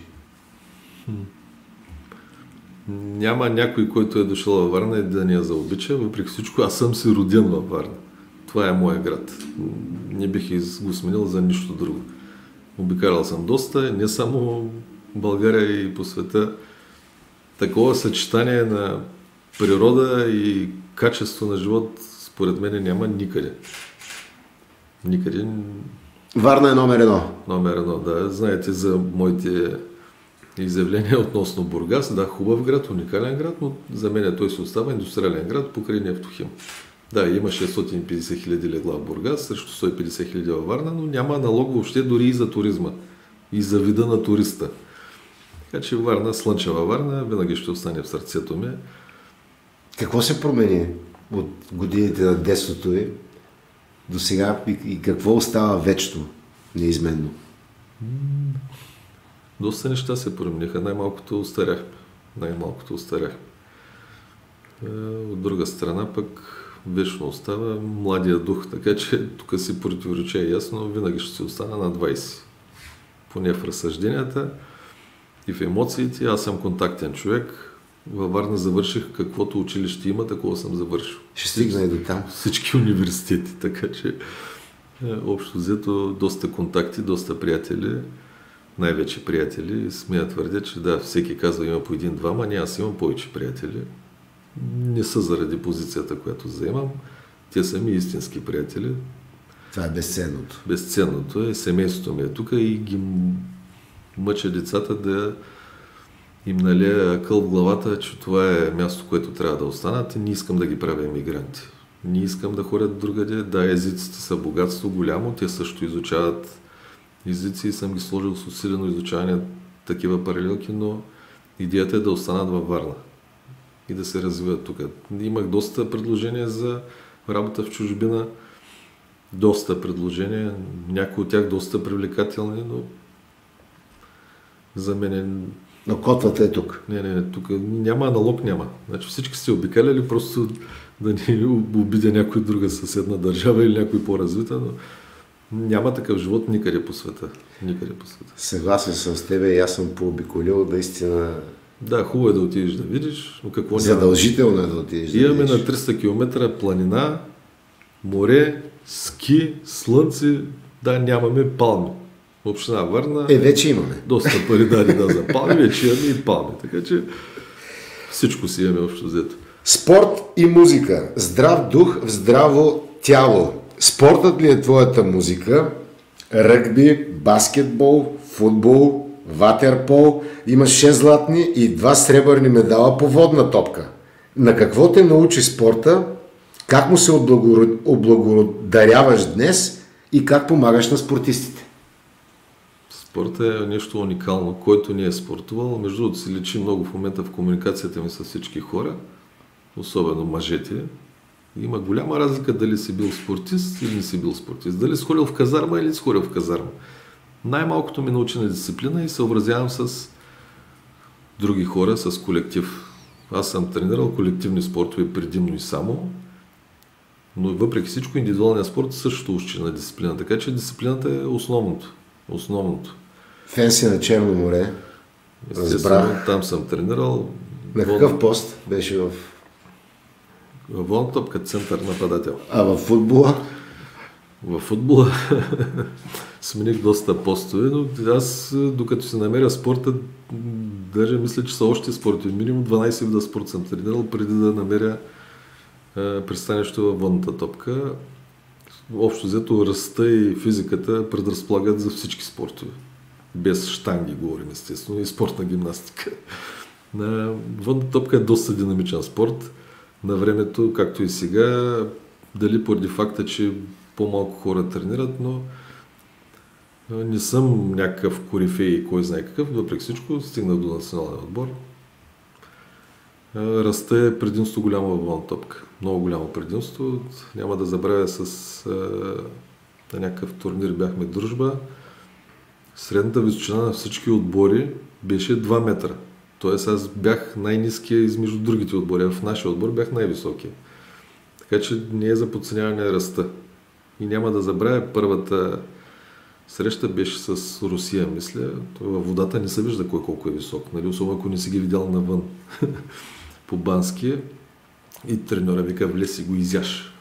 Няма някой, който е дошъл във Варна и да ни я заобича. Въпреки всичко, аз съм си роден във Варна. Това е моя град. Не бих го сменил за нищо друго. Обикалял съм доста, не само в България и по света. Такова съчетание на природа и качество на живот според мен няма никъде. Никъде. Варна е номер 1. Номер 1, да. Знаете за моите изявления относно Бургас. Да, хубав град, уникален град, но за мен той се остава индустриален град покрай Нефтохим. Да, има 650 хиляди легла в Бургас, срещу 150 хиляди във Варна, но няма аналог въобще дори и за туризма. И за вида на туриста. Така че Варна, слънчева Варна, винаги ще остане в сърцето ми. Какво се промени от годините на детството ви до сега и какво остава вечно, неизменно? Доста неща се промениха. Най-малкото остаряхме. От друга страна пък вечно остава младия дух, така че тук си противореча ясно, винаги ще се остана на 20. Поне в разсъжденията и в емоциите. Аз съм контактен човек. Във Варна завърших каквото училище има, такова съм завършил. Ще стигна и до там. Всички университети, така че Общо взето доста контакти, доста приятели, най-вече приятели. Смея твърдя, че да, всеки казва има по един-двама, не, аз имам повече приятели. Не са заради позицията, която заемам. Те са ми истински приятели. Това е безценното. Безценното е, семейството ми е тук и ги мъча децата да им налея акъл в главата, че това е място, което трябва да останат и не искам да ги правя емигранти. Не искам да ходят другаде. Да, езиците са богатство голямо, те също изучават езици и съм ги сложил с усилено изучаване такива паралелки, но идеята е да останат във Варна и да се развиват тук. Имах доста предложения за работа в чужбина, доста предложения, някои от тях доста привлекателни, но за мен е... Но котвата е тук. Не, тук няма аналог, няма. Значи всички сте обикаляли, просто да не обидя някой друга съседна държава или някой по-развита, но няма такъв живот никъде по света. Никъде по света. Съгласен съм с тебе и аз съм пообиколил наистина. Да, хубаво е да отидеш да видиш, но какво няма. Задължително е да отидеш да Имаме видиш. на 300 км планина, море, ски, слънце, да, нямаме палми. Община Варна. Вече имаме. Доста пари даде за палми, вече имаме и палми. Така че всичко си имаме общо взето. Спорт и музика. Здрав дух в здраво тяло. Спортът ли е твоята музика? Ръгби, баскетбол, футбол, ватерпол. Имаш 6 златни и 2 сребърни медала по водна топка. На какво те научи спорта? Как му се облагодаряваш днес и как помагаш на спортистите? Спортът е нещо уникално, който не е спортувал. Между другото се личи много в момента в комуникацията ми с всички хора, особено мъжете. Има голяма разлика дали си бил спортист или не си бил спортист. Дали си ходил в казарма или си ходил в казарма. Най-малкото ме научи на дисциплина и съобразявам с други хора, с колектив. Аз съм тренирал колективни спортове предимно и само, но въпреки всичко индивидуалният спорт също учи на дисциплина. Така че дисциплината е основното. Фен си на Черно море. Естествено, там съм тренирал. На какъв пост беше в... Във волна топка, център нападател. А във футбола? Във футбола смених доста постове, но аз, докато се намеря спорта, даже мисля, че са още спорти. Минимум 12 вида спорт съм тренирал, преди да намеря пристанието във волната топка. Общо взето ръста и физиката предразполагат за всички спортове. Без щанги говорим, естествено, и спортна гимнастика. Волната топка е доста динамичен спорт. На времето, както и сега, дали поради факта, че по-малко хора тренират, но не съм някакъв корифей, кой знае какъв, въпреки всичко стигнах до националния отбор. Ръста е предимство голямо във волна топка. Много голямо предимство. Няма да забравя на някакъв турнир бяхме Дружба. Средната височина на всички отбори беше 2 метра. Тоест аз бях най-ниския измежду другите отбори, а в нашия отбор бях най-високия. Така че не е за подценяване на ръста. И няма да забравя, първата среща беше с Русия, мисля. Във водата не се вижда кой колко е висок, нали? Особено ако не си ги видял навън по Бански. И треньора вика, влез и го изяш.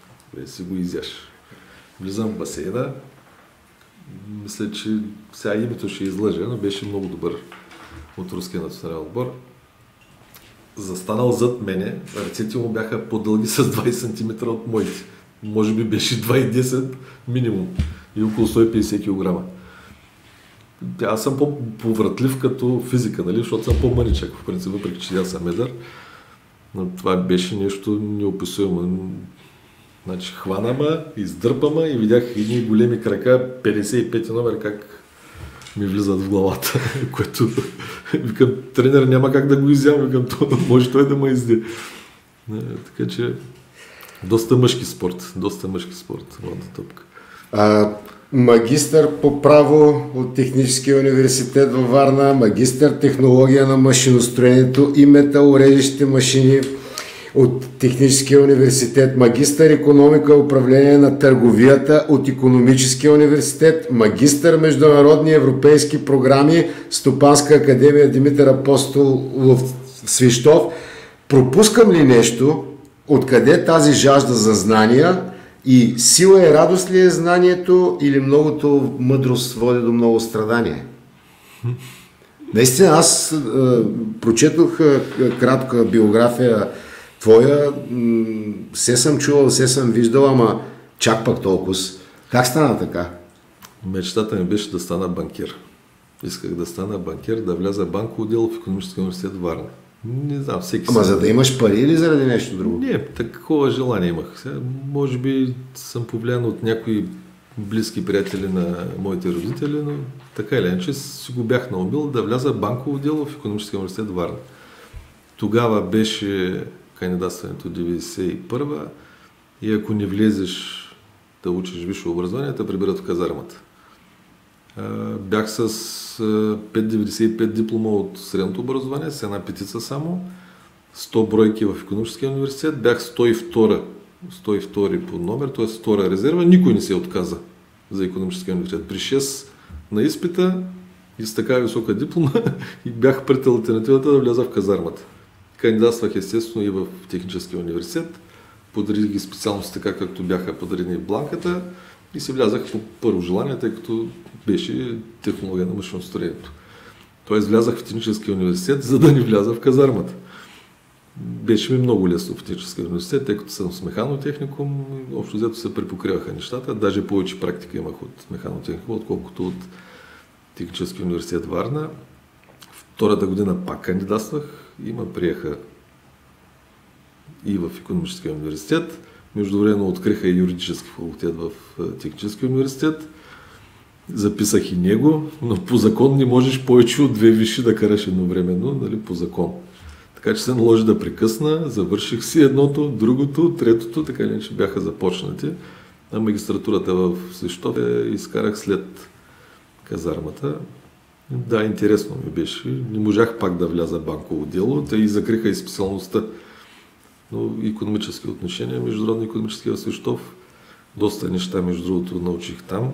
Влизам в басейна. Мисля, че сега името ще излъжа, но беше много добър от руския национален отбор. Застанал зад мене, ръцете му бяха по-дълги с 20 см от моите. Може би беше 2,10 минимум и около 150 кг. Аз съм по-повратлив като физика, нали? Защото съм по-мъничък, в принцип, въпреки че аз съм едър. Но това беше нещо неописуемо. Значи хвана ма, издърпа ма и видях едни големи крака, 55 номер, как ми влизат в главата, което викам, тренер няма как да го изям, викам, може той да ме изде. Така че доста мъжки спорт, водна топка. Магистър по право от Техническия университет във Варна, магистър технология на машиностроението и металорежещите машини от Техническия университет, магистър икономика и управление на търговията от Икономическия университет, магистър международни европейски програми, Стопанска академия Димитър Апостолов Свищов. Пропускам ли нещо? Откъде тази жажда за знания И сила и радост ли е знанието или многото мъдрост води до много страдание? Наистина, аз прочетох кратка биография твоя, все съм чувал, все съм виждал, ама чак пак толкова. Как стана така? Мечтата ми беше да стана банкер. Исках да стана банкер, да вляза банково дело в Икономическия университет Варна. Не знам, всеки... Ама за да имаш пари или заради нещо друго? Не, такова желание имах. Сега, може би съм повлиян от някои близки приятели на моите родители, но така или иначе си го бях наумил да вляза банково дело в Икономическия университет Варна. Тогава беше кандидатстването 91-а и ако не влезеш да учиш висше образование, те прибират в казармата. Бях с 5,95 диплома от средното образование, с една петица само, 100 бройки в Икономическия университет, бях 102 по номер, т.е. втора резерва, никой не се отказа за Икономическия университет. При 6 на изпита и с така висока диплома и бях пред алтернативата да вляза в казармата. Кандидатствах естествено и в Техническия университет, подарих ги специалности така, както бяха подарени в бланката и се влязах по първо желание, тъй като беше технология на машиностроението. Тоест влязах в Техническия университет, за да не вляза в казармата. Беше ми много лесно в Техническия университет, тъй като съм с механотехникум, общо взето се припокриваха нещата, даже повече практика имах от механотехникум, отколкото от Техническия университет Варна. Втората година пак кандидатствах и ме приеха и в Икономическия университет. Междувременно откриха и юридически факултет в Техническия университет. Записах и него, но по закон не можеш повече от 2 висши да караш едновременно, нали, по закон. Така че се наложи да прекъсна, завърших си едното, другото, третото, така ли, че бяха започнати. А магистратурата в Свищов изкарах след казармата. Да, интересно ми беше. Не можах пак да вляза банково дело, те и закриха и специалността. Но икономически отношения, международни икономически в Свищов, доста неща, между другото, научих там.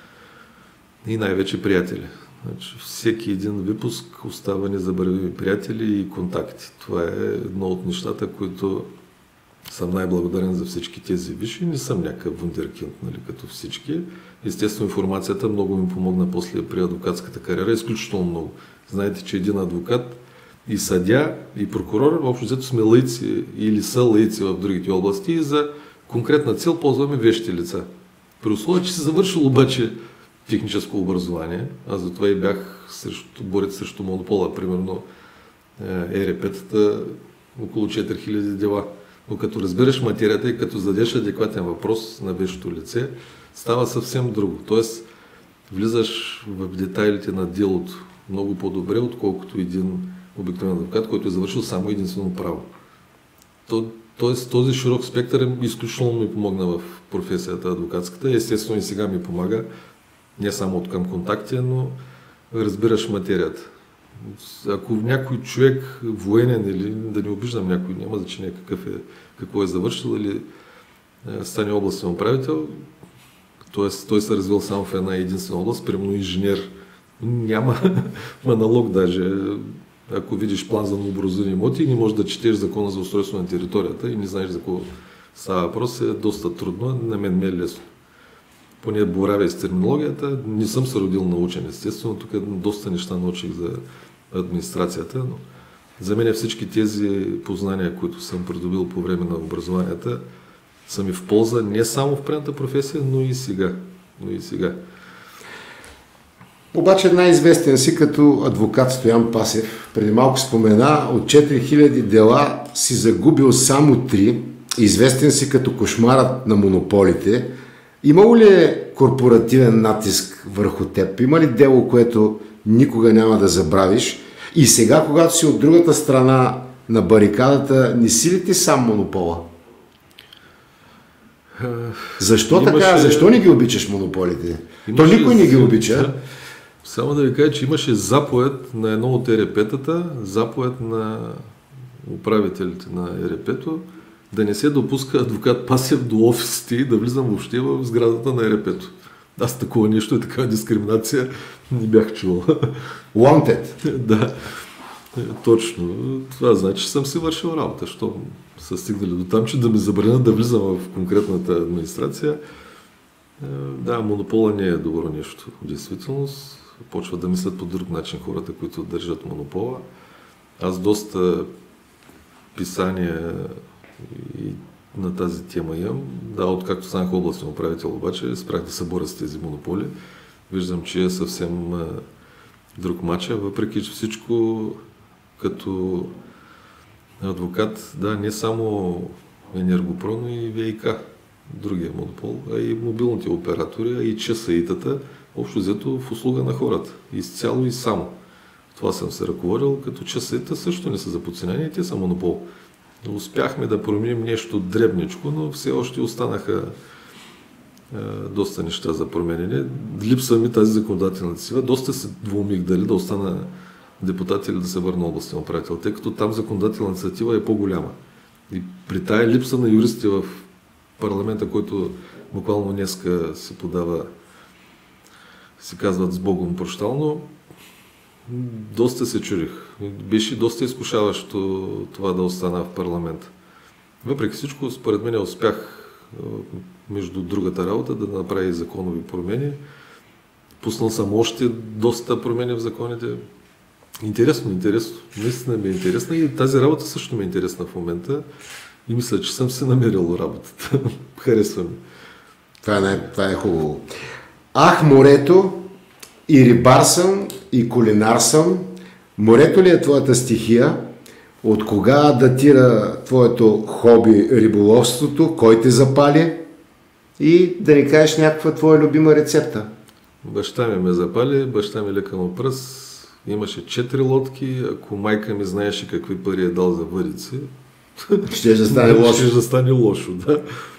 И най-вече приятели. Значи, всеки един випуск остава незабравими приятели и контакти. Това е едно от нещата, които съм най-благодарен за всички тези висши. Не съм някакъв вундеркинд, нали, като всички. Естествено, информацията много ми помогна после при адвокатската кариера, изключително много. Знаете, че един адвокат и съдия, и прокурор, общо взето сме лаици или са лаици в другите области и за конкретна цел ползваме вещи лица. При условие, че си завършил обаче техническо образование, аз затова и бях борец срещу монопола, примерно ЕРП-тата, около 4000 дела. Но като разбираш материята и като зададеш адекватен въпрос на вещото лице, става съвсем друго. Тоест, влизаш в детайлите на делото много по-добре, отколкото един обикновен адвокат, който е завършил само единствено право. Тоест, този широк спектър изключително ми помогна в професията адвокатската. Естествено и сега ми помага, не само от към контакти, но разбираш материята. Ако някой човек, военен или да не обиждам някой, няма значение какво е завършил или стане областен управител, т.е. той се развил само в една единствена област, примерно инженер, няма аналог даже. Ако видиш план за новообразувани имоти и не можеш да четеш закона за устройство на територията и не знаеш за какво става въпрос, е доста трудно, на мен не е лесно. Поне боравя с терминологията, не съм се родил научен, естествено, тук доста неща научих за администрацията, но за мен всички тези познания, които съм придобил по време на образованията, са ми в полза не само в предната професия, но и сега. Обаче най-известен си като адвокат Стоян Пасев. Преди малко спомена, от 4000 дела си загубил само 3. Известен си като кошмарът на монополите. Имало ли е корпоративен натиск върху теб? Има ли дело, което никога няма да забравиш? И сега, когато си от другата страна на барикадата, не си ли ти сам монопола? Защо така? Защо не ги обичаш монополите? То никой не ги обича. Само да ви кажа, че имаше заповед на едно от ЕРП-тата, заповед на управителите на ЕРП-то, да не се допуска адвокат Пасев до офисите и да влизам въобще в сградата на ЕРП-то. Аз такова нещо и такава дискриминация не бях чувал. Wanted. Да. Точно. Това значи, че съм си вършил работа. Що са стигнали до там, че да ми забранят да влизам в конкретната администрация. Да, монопола не е добро нещо. В действителност почват да мислят по друг начин хората, които държат монопола. Аз доста писания и на тази тема имам. Да, откакто станах областен управител, обаче спрях да се боря с тези монополи. Виждам, че е съвсем друг матча, въпреки че всичко като адвокат, да, не само Енергопром, но и ВИК, другия монопол, а и мобилните оператори, а и ЧСИ-тата, общо взето в услуга на хората. Изцяло и само. Това съм се ръководил, като ЧСИ-та също не са за подценени, те са монопол. Успяхме да променим нещо дребничко, но все още останаха доста неща за променене. Липсва ми тази законодателна сила. Доста се двумих дали да остана депутат или да се върна областен управител, тъй като там законодателна инициатива е по-голяма. И при тая липса на юристи в парламента, който буквално днеска се подава, се казват с Богом прощално, доста се чурих. Беше доста изкушаващо това да остана в парламента. Въпреки всичко, според мен успях между другата работа да направи законови промени. Пуснал съм още доста промени в законите. Интересно. Наистина ми е интересна и тази работа също ми е интересна в момента. И мисля, че съм се намерил работата. Харесва ми. Това е хубаво. Ах, морето, и рибар съм, и кулинар съм. Морето ли е твоята стихия? От кога датира твоето хоби риболовството? Кой те запали? И да ни кажеш някаква твоя любима рецепта. Баща ми ме запали, баща ми лекано пръст. Имаше 4 лодки. Ако майка ми знаеше какви пари е дал за въдици, ще да стане лошо. Ще да стане лошо, да.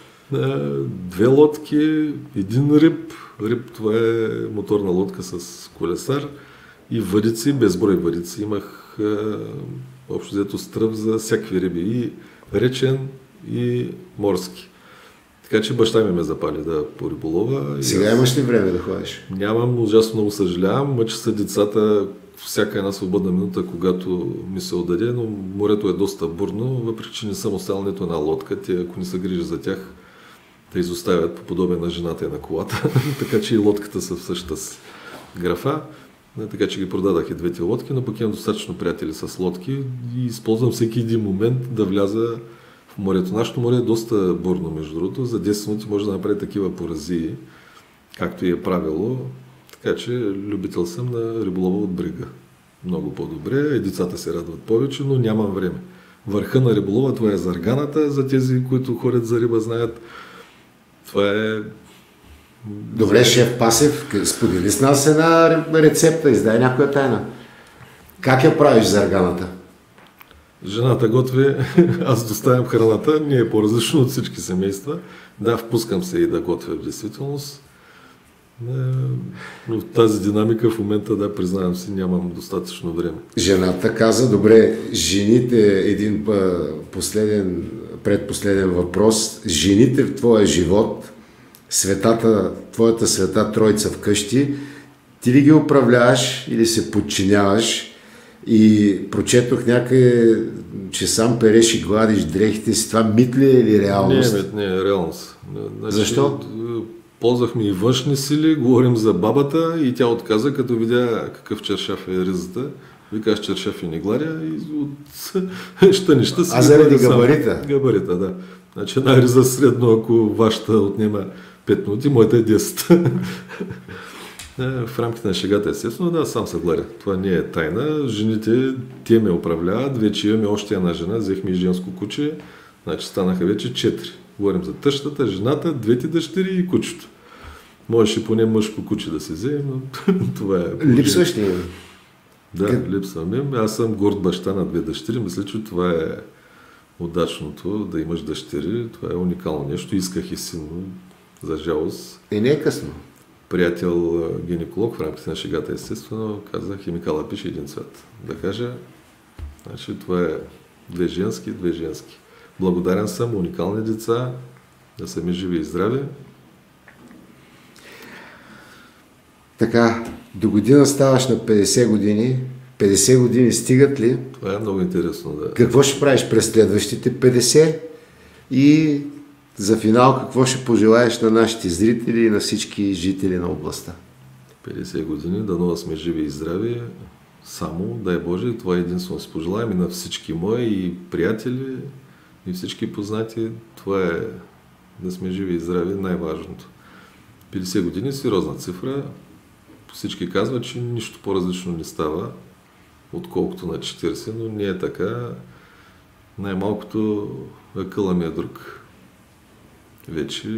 2 лодки, 1 рип. Рип, това е моторна лодка с колесар. И въдици, безброй въдици. Имах общо взето стръв за всякакви риби. И речен, и морски. Така че баща ми ме запали да по риболова. Сега имаш ли време да ходиш? Нямам, ужасно много съжалявам. Мъча са децата всяка една свободна минута, когато ми се отдаде, но морето е доста бурно, въпреки че не съм оставил нито една лодка. Те, ако не се грижа за тях, да изоставят по подобие на жената и на колата. Така че и лодката са в същата си графа. Така че ги продадах и двете лодки, но пък имам достатъчно приятели с лодки и използвам всеки един момент да вляза в морето. Нашето море е доста бурно, между другото. За 10 минути може да направи такива поразии, както и е правило. Така че любител съм на риболова от брега. Много по-добре. И децата се радват повече, но нямам време. Върха на риболова, това е зарганата. За тези, които ходят за риба, знаят. Това е... Добре, шеф Пасев, сподели с нас една рецепта, издай някоя тайна. Как я правиш зарганата? Жената готви, аз доставям храната, не е по-различно от всички семейства. Да, впускам се и да готвя в действителност. Но в тази динамика в момента, да, признавам си, нямам достатъчно време. Жената каза, добре, жените, един предпоследен въпрос, жените в твоя живот, твоята света тройца вкъщи, ти ли ги управляваш или се подчиняваш? И прочетох някъде, че сам переш и гладиш дрехите си. Това мит ли е или реалност? Не, реалност. Значи, защо? Ползвахме и външни сили, говорим за бабата и тя отказа, като видя какъв чершаф е ризата. Викаш чершаф и не гладя и от щанища си... А заради габарита? Габарита, да. Значи една риза средно, ако вашата отнема 5 минути, моята е 10. В рамките на шегата, естествено, да, сам се гладя. Това не е тайна. Жените, те ме управляват. Вече имаме още една жена. Взехме и женско куче. Значи станаха вече 4. Говорим за тъщата, жената, 2 дъщери и кучето. Можеше поне мъжко куче да се вземе, но това е... Липсваш ли? Да, липсвам им. Аз съм горд баща на 2 дъщери. Мисля, че това е удачното, да имаш дъщери. Това е уникално нещо. Исках и син, за жалост. И не е късно. Приятел гинеколог в рамките на шегата, естествено, каза, химикала пише един цвят. Да кажа, значи това е 2 женски. Благодарен съм, уникални деца, да са ми живи и здрави. Така, до година ставаш на 50 години. 50 години стигат ли? Това е много интересно, да. Какво ще правиш през следващите 50? И за финал, какво ще пожелаеш на нашите зрители и на всички жители на областта? 50 години, дано сме живи и здрави. Само, дай Боже, това единствено си пожелаем и на всички мои и приятели и всички познати. Това е да сме живи и здрави, най-важното. 50 години, сериозна цифра. Всички казват, че нищо по-различно не става, отколкото на 40, но не е така. Най-малкото акъла ми е друг. Вече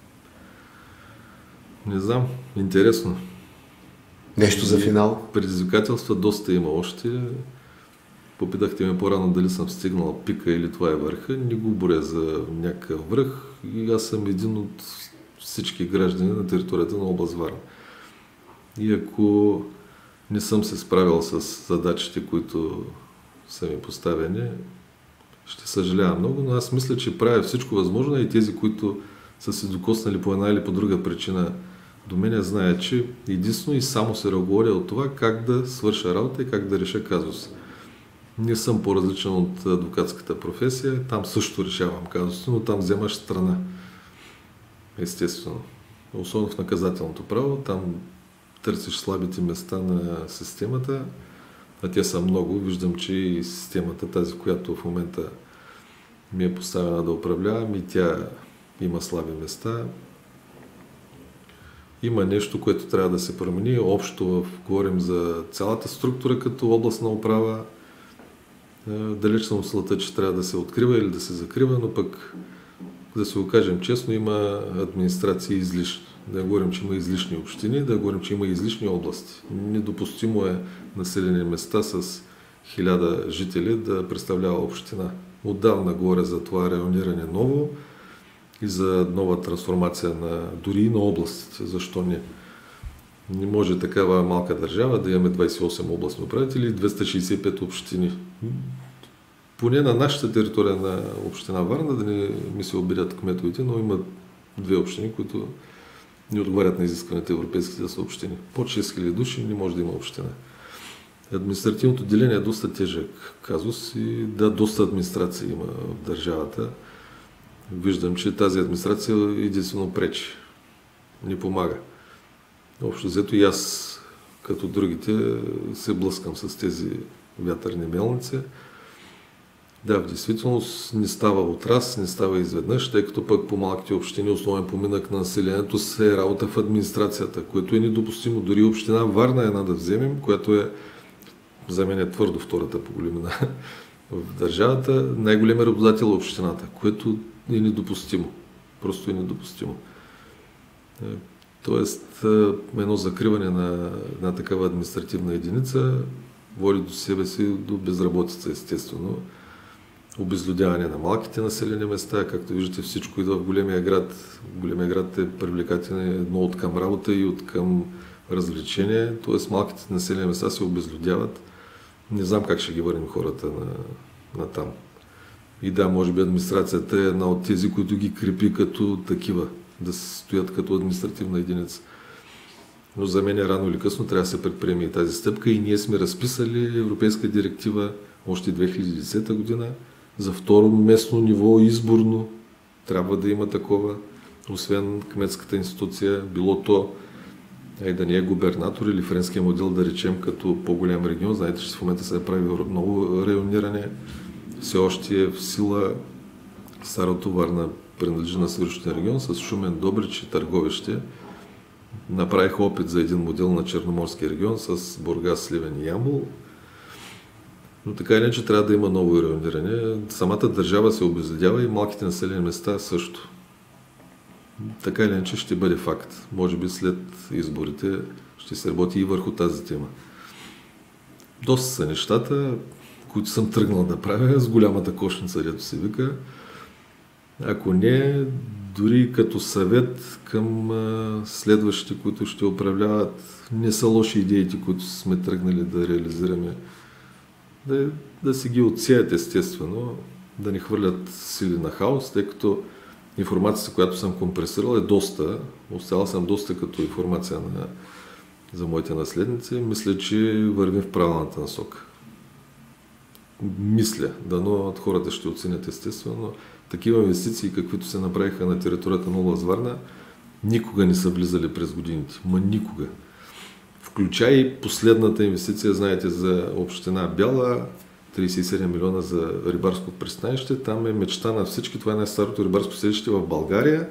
не знам, интересно. Нещо за финал? Предизвикателства доста има още. Попитахте ме по-рано дали съм стигнал пика или това е върха. Не го боря за някакъв връх и аз съм един от всички граждани на територията на област Варна. И ако не съм се справил с задачите, които са ми поставени, ще съжалявам много, но аз мисля, че правя всичко възможно и тези, които са се докоснали по една или по друга причина до мен, знаят, че единствено и само се ръководя от това как да свърша работа и как да реша казус. Не съм по-различен от адвокатската професия, там също решавам казуси, но там вземаш страна. Естествено. Особено в наказателното право, там търсиш слабите места на системата, а те са много. Виждам, че и системата, тази, която в момента ми е поставена да управлявам, и тя има слаби места. Има нещо, което трябва да се промени. Общо говорим за цялата структура като областна управа. Далеч съм мислята, че трябва да се открива или да се закрива, но пък, да се го кажем честно, има администрации излишни. Да говорим, че има излишни общини, да говорим, че има излишни области. Недопустимо е населени места с 1000 жители да представлява община. Отдавна говоря за това райониране ново и за нова трансформация дори и на областите. Защо не? Не може такава малка държава да имаме 28 областни управители и 265 общини. Поне на нашата територия на община Варна, да не ми се обидят кметовете, но има 2 общини, които не отговарят на изискването европейските да са общини. Под 6000 души не може да има община. Административното деление е доста тежък казус и да, доста администрация има в държавата. Виждам, че тази администрация единствено пречи. Не помага. Общо взето и аз, като другите, се блъскам с тези вятърни мелници. Да, в действителност не става от раз, не става изведнъж, тъй като пък по малките общини основен поминък на населението се е работа в администрацията, което е недопустимо. Дори община Варна една да вземем, която е за мен е твърдо втората по големина в държавата, най-големият работодател е общината, което е недопустимо. Просто е недопустимо. Тоест, едно закриване на такава административна единица води до себе си до безработица, естествено. Обезлюдяване на малките населени места, както виждате, всичко идва в големия град. Големия град е привлекателен едно от към работа и от към развлечение, т.е. малките населени места се обезлюдяват. Не знам как ще ги върнем хората на там. И да, може би администрацията е една от тези, които ги крепи като такива, да стоят като административна единица. Но за мен рано или късно трябва да се предприеме и тази стъпка и ние сме разписали европейска директива още 2010 година за второ местно ниво изборно. Трябва да има такова, освен кметската институция, било то да не е губернатор или френския модел, да речем, като по-голям регион. Знаете, че в момента се прави много райониране. Все още е в сила Старото Варна принадлежи на Североизточния регион с Шумен, Добрич и Търговище. Направиха опит за един модел на Черноморския регион с Бургас, Сливен и Ямбол. Но така или иначе трябва да има ново райониране. Самата държава се обезлюдява и малките населени места също. Така или иначе ще бъде факт. Може би след изборите ще се работи и върху тази тема. Доста са нещата, които съм тръгнал да правя с голямата кошница, дето се вика. Ако не, дори като съвет към следващите, които ще управляват, не са лоши идеите, които сме тръгнали да реализираме. Да си ги отсеят естествено, да не хвърлят сили на хаос, тъй като информацията, която съм компресирал, е доста. Оставал съм доста като информация за моите наследници. Мисля, че вървим в правилната насока. Мисля, дано хората ще оценят естествено, но такива инвестиции, каквито се направиха на територията на област Варна, никога не са влизали през годините. Никога. Включая и последната инвестиция, знаете, за община Бяла, 37 милиона за рибарско пристанище. Там е мечта на всички. Това е най-старото рибарско селище в България.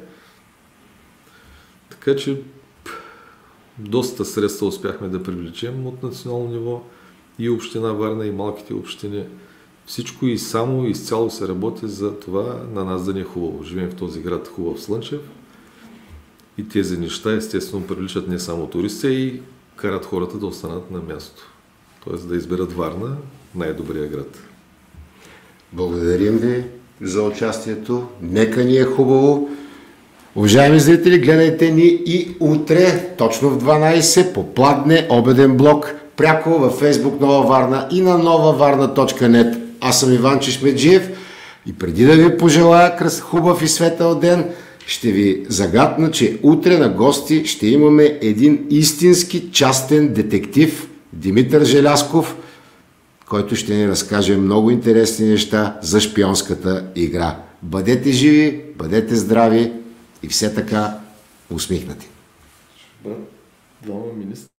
Така че доста средства успяхме да привлечем от национално ниво и община Варна, и малките общини. Всичко и само изцяло се работи за това на нас да ни е хубаво. Живеем в този град хубав, слънчев. И тези неща естествено привличат не само туристи, и карат хората да останат на място. Тоест да изберат Варна, най-добрия град. Благодарим ви за участието. Нека ни е хубаво. Уважаеми зрители, гледайте ни и утре, точно в 12, по Пладне, обеден блок, пряко във Facebook Нова Варна и на novavarna.net. Аз съм Иван Чешмеджиев и преди да ви пожелая хубав и светъл ден, ще ви загадна, че утре на гости ще имаме един истински частен детектив, Димитър Желязков, който ще ни разкаже много интересни неща за шпионската игра. Бъдете живи, бъдете здрави и все така усмихнати. Двама министри.